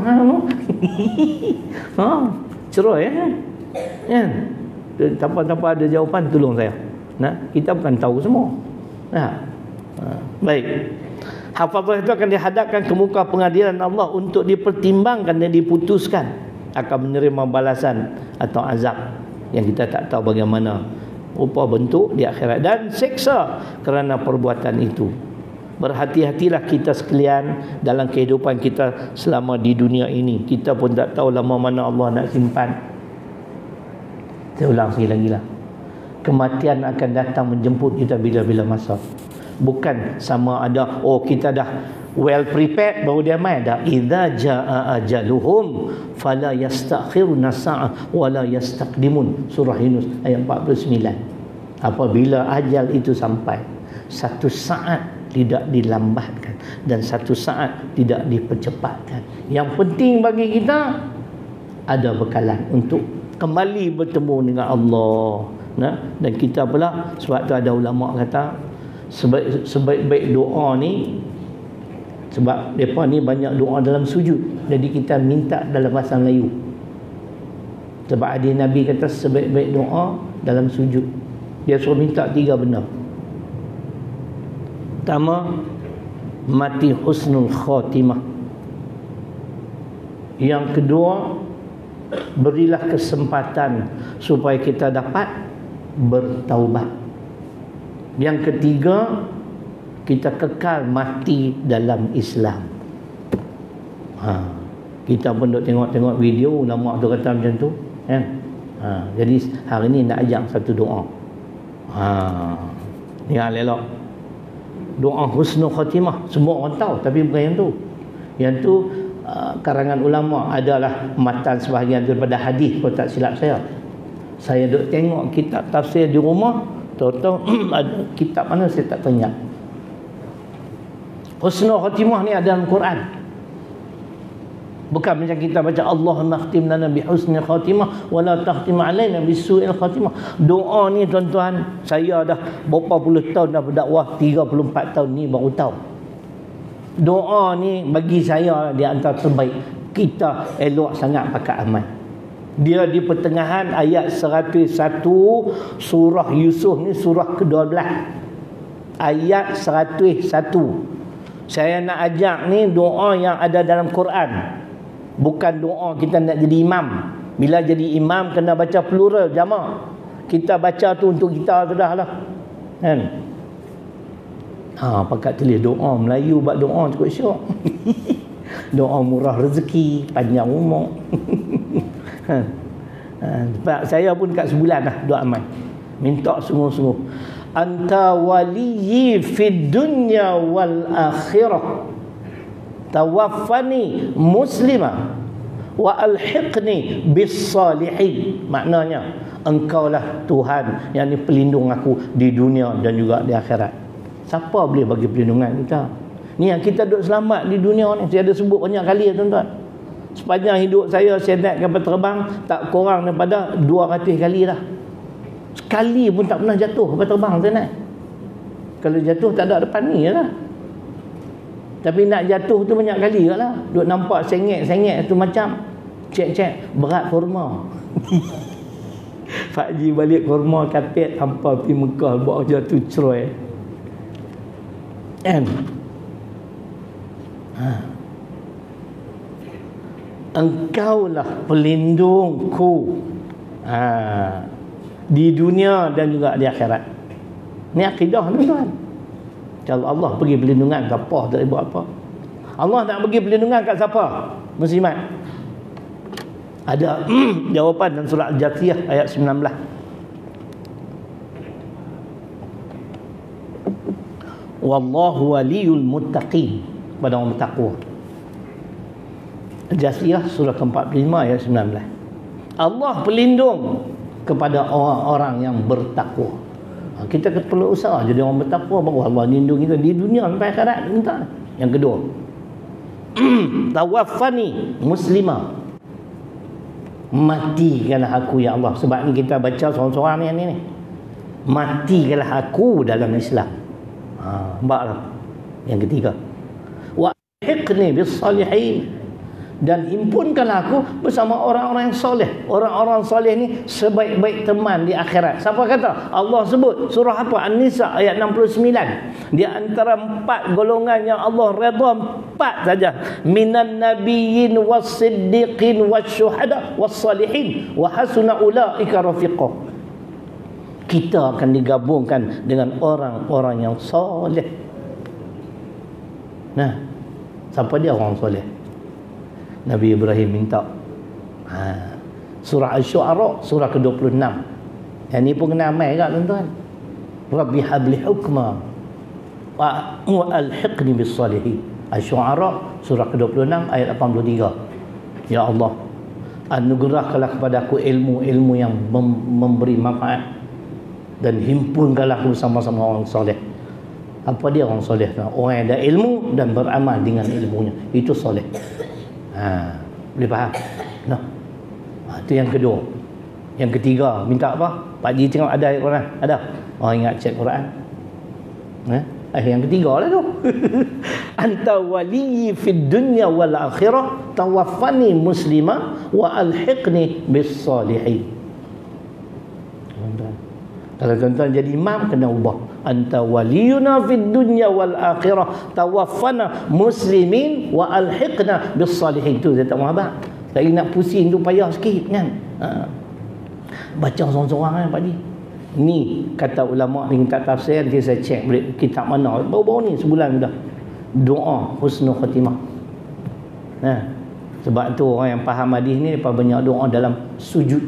Speaker 1: Cerai kan? Tanpa ada jawapan, tolong saya. Kita bukan tahu semua. Baik. Hafazah itu akan dihadapkan ke muka pengadilan Allah untuk dipertimbangkan dan diputuskan akan menerima balasan atau azab yang kita tak tahu bagaimana rupa bentuk di akhirat, dan seksa kerana perbuatan itu. Berhati-hatilah kita sekalian dalam kehidupan kita selama di dunia ini. Kita pun tak tahu lama mana Allah nak simpan. Saya ulang sekali lagi lah. Kematian akan datang menjemput kita bila-bila masa. Bukan sama ada kita dah well prepared baru dia mai dah. Idza jaa ajaluhum fala yastakhiruna sa'ah wala yastaqdimun. Surah Yunus ayat 49. Apabila ajal itu sampai, satu saat tidak dilambatkan dan satu saat tidak dipercepatkan. Yang penting bagi kita ada bekalan untuk kembali bertemu dengan Allah. Nah, dan kita pula, sebab tu ada ulama kata sebaik-baik doa ni, sebab mereka ni banyak doa dalam sujud, jadi kita minta dalam bahasa Melayu. Sebab hadis Nabi kata sebaik-baik doa dalam sujud. Dia suruh minta 3 benda. Pertama, mati husnul khatimah. Yang kedua, berilah kesempatan supaya kita dapat bertaubat. Yang ketiga, kita kekal mati dalam Islam. Kita pun duk tengok-tengok video ulama tu kata macam tu, kan? Jadi hari ni nak ajak satu doa. Yang elok. Doa husnul khatimah, semua orang tahu, tapi bukan yang tu. Yang tu karangan ulama adalah matan sebahagian daripada hadis, kalau tak silap saya. Saya duk tengok kitab tafsir di rumah, tahu-tahu kitab mana saya tak tanya. Husnul khatimah ni ada dalam Quran. Bukan macam kita baca Allahumma khtim lana bi husnil khatimah wa la takhtim alaina bi su'il khatimah. Doa ni tuan-tuan, saya dah berapa puluh tahun dah berdakwah, 34 tahun ni baru tahu. Doa ni bagi saya di antara terbaik. Kita elok sangat pakai amal. Dia di pertengahan ayat 101 surah Yusuf ni, surah ke-12. Ayat 101. Saya nak ajak ni doa yang ada dalam Quran. Bukan doa kita nak jadi imam. Bila jadi imam kena baca plural jama'. Kita baca tu untuk kita sudahlah. Kan? Pakat tulis doa Melayu, buat doa cukup syok. Doa murah rezeki, panjang umur. Sebab saya pun kat sebulan dah doa amal. Minta sungguh-sungguh. Anta waliyyi fid dunya wal akhirah. Tawaffani muslimah wa alhiqni bis salihin. Maknanya, engkaulah Tuhan yang ni pelindung aku di dunia dan juga di akhirat. Siapa boleh bagi perlindungan kita? Ni yang kita duduk selamat di dunia ni. Saya ada sebut banyak kali, tuan-tuan. Sepanjang hidup saya naik kapal terbang tak kurang daripada 200 kali dah. Sekali pun tak pernah jatuh kapal terbang saya naik. Kalau jatuh tak ada depan ni lah. Tapi nak jatuh tu banyak kali lah. Duk nampak sengit-sengit tu macam cek-cek berat kurma. Pak Haji balik kurma kapet hampa pergi Mekah buat jatuh cerai. Kan? Engkaulah pelindungku di dunia dan juga di akhirat. Ni akidah, tuan-tuan. Kalau Allah bagi perlindungan kat apa, tak buat apa. Allah nak bagi perlindungan kat siapa? Muslimat. Ada jawapan dalam surah Al-Jathiyah ayat 19. Wallahu waliyul muttaqin, pada orang bertakwa. Al-Jathiyah surah ke-45 ayat 19. Allah pelindung kepada orang-orang yang bertakwa. Kita perlu usaha jadi orang bertakwa, baru Allah lindung kita di dunia sampai akhirat. Yang kedua, tawaffani muslimah. Matikanlah aku ya Allah. Sebab ni kita baca seorang-seorang ni. Matikanlah aku dalam Islam. Nampaklah. Yang ketiga, wa hiqni bis salihin. Dan himpunkanlah aku bersama orang-orang yang soleh. Orang-orang soleh ni sebaik-baik teman di akhirat. Siapa kata? Allah sebut surah apa? An-Nisa ayat 69. Di antara 4 golongan yang Allah redha, 4 saja. Minan nabiyyin was-siddiqin wasyuhada was-salihin wa hasuna ulaika rafiqa. Kita akan digabungkan dengan orang-orang yang soleh. Nah, siapa dia orang soleh? Nabi Ibrahim minta. Surah Asy-Syu'ara surah ke-26. Yang ni pun kena amal tak, tuan-tuan? Rabbi habli hukma wa alhiqni bis salihin. Asy-Syu'ara surah ke-26 ayat 83. Ya Allah, anugerahkanlah kepada aku ilmu yang memberi manfaat, dan himpunkanlah aku bersama-sama orang soleh. Apa dia orang soleh? Orang yang ada ilmu dan beramal dengan ilmunya, itu soleh. Boleh faham? Nah, itu yang kedua. Yang ketiga, minta apa? Pak Haji tengok ada ayat Quran? Ada? Orang ingat cek Quran. Yang ketiga lah tu. Anta waliyyi fid dunya wal akhirah tawaffani muslima wa alhiqni bis salihin. Kalau tuan-tuan jadi imam, kena ubah. Anta waliyuna fid dunya wal akhirah tawaffana muslimin wa alhiqna bis salihin. Tu saya tak mahu abang. Lagi nak pusing tu payah sikit kan. Baca seorang-seorang kan Pak Haji. Ni kata ulama ni minta tafsir, nanti saya cek balik kitab mana baru-baru ni, sebulan dah. Doa husnul khatimah. Sebab tu orang yang faham hadis ni depa banyak doa dalam sujud.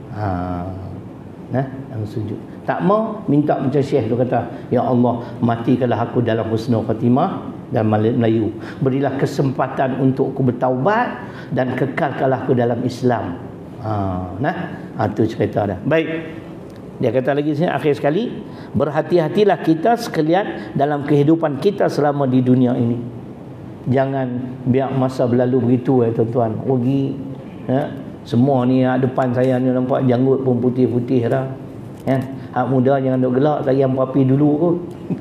Speaker 1: Dalam sujud. Tak mau minta macam Syekh tu kata, ya Allah, matikanlah aku dalam husnul khatimah dalam Melayu. Berilah kesempatan untuk aku bertaubat dan kekalkanlah aku dalam Islam. Tu cerita dah. Baik. Dia kata lagi sini akhir sekali, berhati-hatilah kita sekalian dalam kehidupan kita selama di dunia ini. Jangan biar masa berlalu begitu tuan-tuan. Rugi. Semua ni depan saya ni nampak janggut pun putih-putih dah. Hak muda jangan duk gelak, saya yang api dulu kot.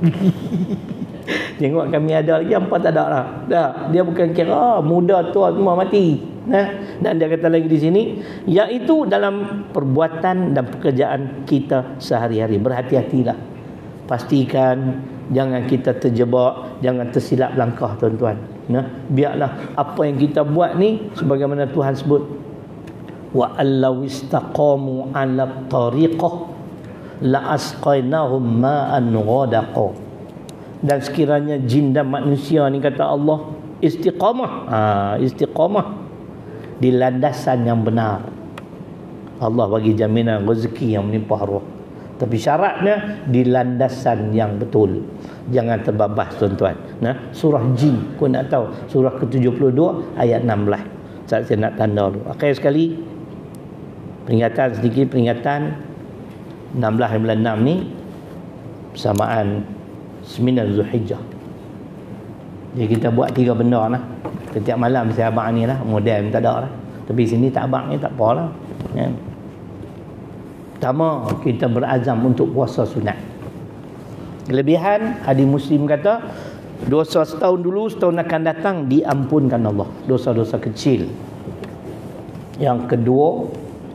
Speaker 1: Tengok kami ada lagi, apa tak ada lah. Dia bukan kira muda tua semua mati. Dan dia kata lagi di sini, iaitu dalam perbuatan dan pekerjaan kita sehari-hari. Berhati-hatilah. Pastikan jangan kita terjebak, jangan tersilap langkah tuan-tuan. Biarlah apa yang kita buat ni sebagaimana Tuhan sebut, wa allaw istaqamu 'ala tariqah la asqainahum ma'an ghadaqa. Dan sekiranya jin dan manusia ni kata Allah istiqamah, istiqamah di landasan yang benar, Allah bagi jaminan rezeki yang menimpa arwah. Tapi syaratnya di landasan yang betul. Jangan terbabas tuan-tuan. Surah Jin, kau nak tahu, surah ke-72 ayat 16. Saya nak tanda dulu. Akhir sekali, peringatan sedikit, peringatan 16-16 ni bersamaan 9 Zulhijjah. Jadi kita buat 3 benda lah. Setiap malam saya abang ni lah, model tak ada lah. Tapi sini tak abang ni tak apa lah. Pertama, kita berazam untuk puasa sunat. Kelebihan hadis Muslim kata, dosa setahun dulu, setahun akan datang diampunkan Allah, dosa-dosa kecil. Yang kedua,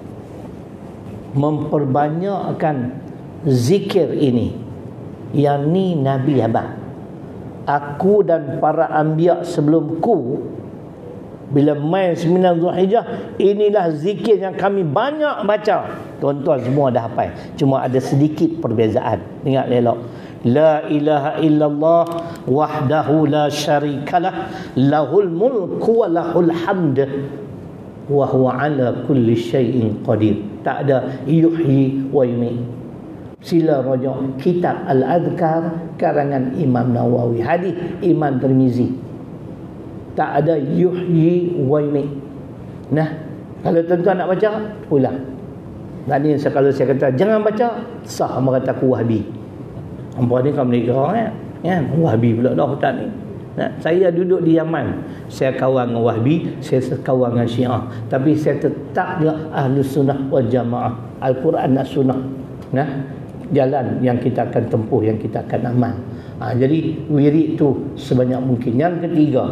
Speaker 1: memperbanyakkan zikir ini. Yang ni Nabi abang, aku dan para anbiya sebelumku, bila main 9 Zulhijjah, inilah zikir yang kami banyak baca. Tuan-tuan semua dah hafal, cuma ada sedikit perbezaan. Ingat elok. La ilaha illallah wahdahu la syarikalah, lahul mulku wa lahul hamd wa huwa ala kulli syai'in qadir. Tak ada yuhyi wa yumiit. Sila rujuk kitab Al-Adhkar karangan Imam Nawawi, hadis Imam Tirmizi. Tak ada yuhyi wa yumiit. Kalau tuan-tuan nak baca, ulang. Tadi kalau saya kata jangan baca, sah merata aku Wahabi. Hampa ni kamu mereka kan? Wahabi pula dah hutan ni. Saya duduk di Yaman, saya kawan dengan Wahabi, saya kawan dengan Syiah, tapi saya tetap dia Ahlus Sunnah wal Jamaah. Al-Quran dan Sunnah. Jalan yang kita akan tempuh, yang kita akan amal. Jadi wirid tu sebanyak mungkin. Yang ketiga,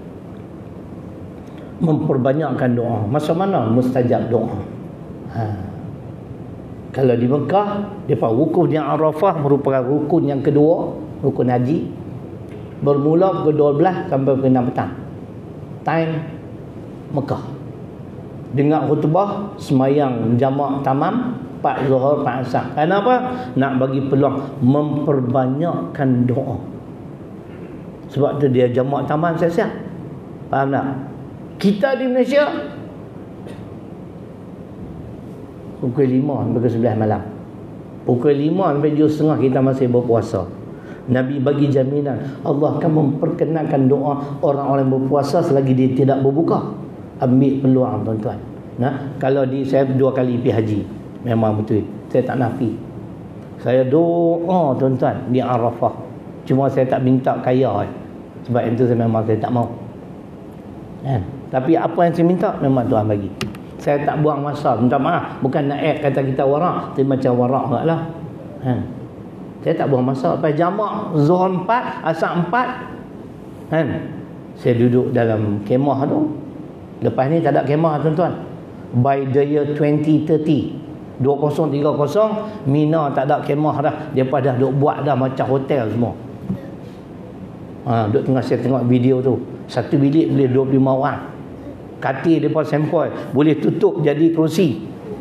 Speaker 1: memperbanyakkan doa. Masa mana mustajab doa? Kalau di Mekah, depa wukuf di Arafah merupakan rukun yang kedua, rukun haji. Bermula pukul 12 sampai pukul 6 petang. Time Mekah. Dengar khutbah, semayang jamak tamam, 4 Zuhur, 4 Asar. Kenapa? Nak bagi peluang memperbanyakkan doa. Sebab tu dia jamak tamam siap-siap. Faham tak? Kita di Malaysia pukul 5 sampai ke 11 malam. Pukul 5 sampai 7.30 kita masih berpuasa. Nabi bagi jaminan Allah akan memperkenankan doa orang-orang berpuasa selagi dia tidak berbuka. Ambil peluang tuan-tuan. Kalau saya 2 kali pergi haji, memang betul, saya tak nafi. Saya doa tuan-tuan di Arafah. Cuma saya tak minta kaya sebab itu memang saya tak mau. Tapi apa yang saya minta memang Tuhan bagi. Saya tak buang masa, minta maaf, bukan nak kata kita warak, tapi macam warak lah. Saya tak buang masa. Lepas jamak Zuhur 4, Asar 4, saya duduk dalam kemah tu. Lepas ni tak ada kemah tuan-tuan. By the year 2030, 2030, Mina tak ada kemah dah. Dia dah duk buat dah macam hotel semua. Duk tengah saya tengok video tu. Satu bilik boleh 25 orang. Katil depa sempoi, boleh tutup jadi kerusi.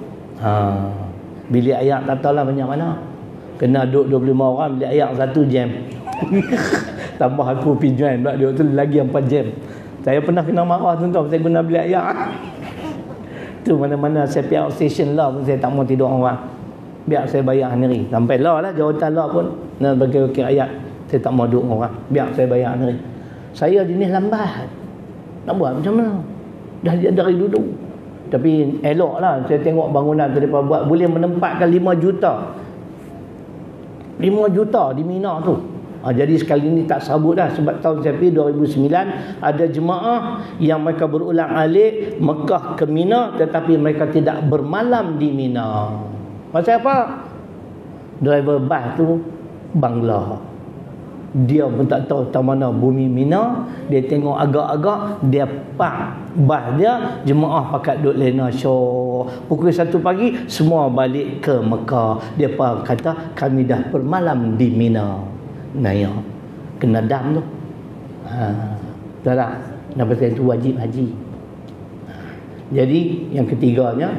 Speaker 1: Bilik air tak tahulah banyak mana. Kena duduk 25 orang, bilik air 1 jam. Tambah aku pergi join pula dia tu lagi 4 jam. Saya pernah kena marah tuan-tuan saya guna bilik air. Tu mana-mana saya pergi outstation lah pun saya tak mau tidur orang. Biar saya bayar sendiri. Sampai lah jawatan lah pun nak bagi wakil ayat. Saya tak mau duduk orang. Biar saya bayar sendiri. Saya jenis lambat. Nak buat macam mana? Dah dari dulu. Tapi elok lah saya tengok bangunan tu mereka buat boleh menempatkan 5 juta. 5 juta di Mina tu. Jadi sekali ni tak sabut dah sebab tahun saya pergi 2009 ada jemaah yang mereka berulang alik Mekah ke Mina tetapi mereka tidak bermalam di Mina. Pasal apa? Driver bas tu Bangla. Dia pun tak tahu tak mana bumi Mina. Dia tengok agak-agak, dia park bas dia, jemaah pakat duduk lena show. Pukul 1 pagi semua balik ke Mekah. Dia kata kami dah bermalam di Mina. Ya, kena dam tu. Betul tak? Nampak itu wajib haji. Jadi yang ketiganya,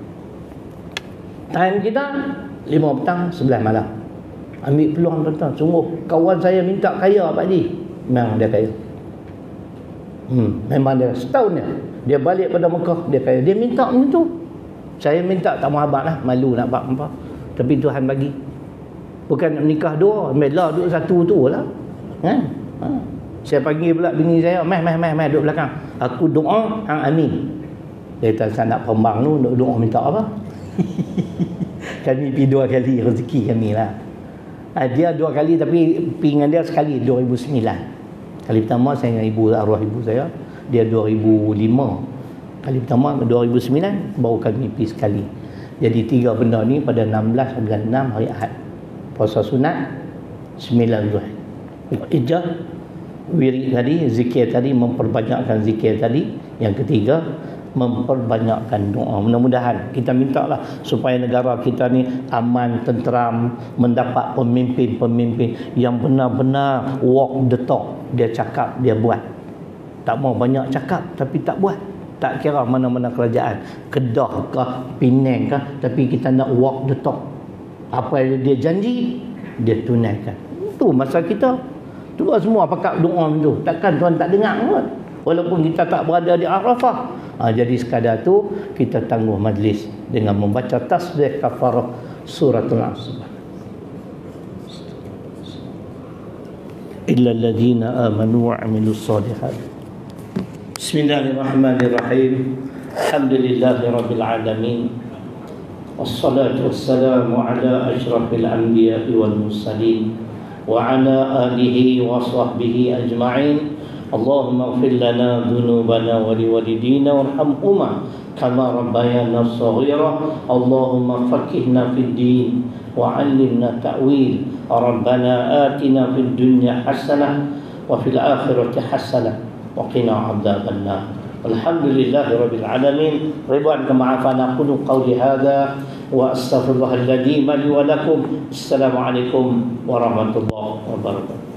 Speaker 1: time kita 5 petang 9 malam. Ambil peluang tuan-tuan. Sungguh kawan saya minta kaya Pak Haji. Memang dia kaya. Memang dia setahun dia balik pada Mekah dia kaya. Dia minta macam tu. Saya minta tak mahabat lah. Malu nak buat apa. Tapi Tuhan bagi. Bukan nak menikah 2. Ambil duduk 1 tu lah. Saya panggil pula bini saya. Meh duduk belakang. Aku doa hang amin. Dia kata saya nak pembang tu. Doa minta apa? Kami pergi 2 kali rezeki kami lah. Dia 2 kali tapi pingan dia sekali 2009. Kali pertama saya dengan ibu arwah ibu saya, dia 2005. Kali pertama 2009 baru kami pergi sekali. Jadi 3 benda ni pada 16 bulan 6 hari Ahad. Puasa sunat 9 Zulhijjah. Ijah wirid tadi, zikir tadi, memperbanyakkan zikir tadi. Yang ketiga memperbanyakkan doa. Mudah-mudahan kita mintalah supaya negara kita ni aman, tenteram, mendapat pemimpin-pemimpin yang benar-benar walk the talk. Dia cakap, dia buat. Tak mau banyak cakap tapi tak buat. Tak kira mana-mana kerajaan, Kedah kah, Penang kah, tapi kita nak walk the talk. Apa yang dia janji, dia tunaikan. Itu masa kita. Tu semua pakat doa tu. Takkan tuan tak dengar kot. Walaupun kita tak berada di Arafah. Jadi sekadar tu kita tangguh majlis dengan membaca tasbih kafarah suratul Asr. Illa alladhina amanu wa amilus salihat. Bismillahirrahmanirrahim. Alhamdulillahi rabbil alamin. Wassalatu wassalamu ala asyrafil anbiya'i wal mursalin wa ala alihi wa sahbihi ajma'in. Allahumma ighfir lana dhunubana wa liwalidina warhamhuma kama rabbayana shaghira. Allahumma faqihna fid din wa 'allimna ta'wil. Rabbana atina fid dunya hasanah wa fil akhirati hasanah wa qina 'adzabannar. Alhamdulillahi rabbil alamin. Ridwan kama afana qulu qawli hadha wa astaghfirullahal ladzi li wa lakum. Assalamualaikum warahmatullahi wabarakatuh.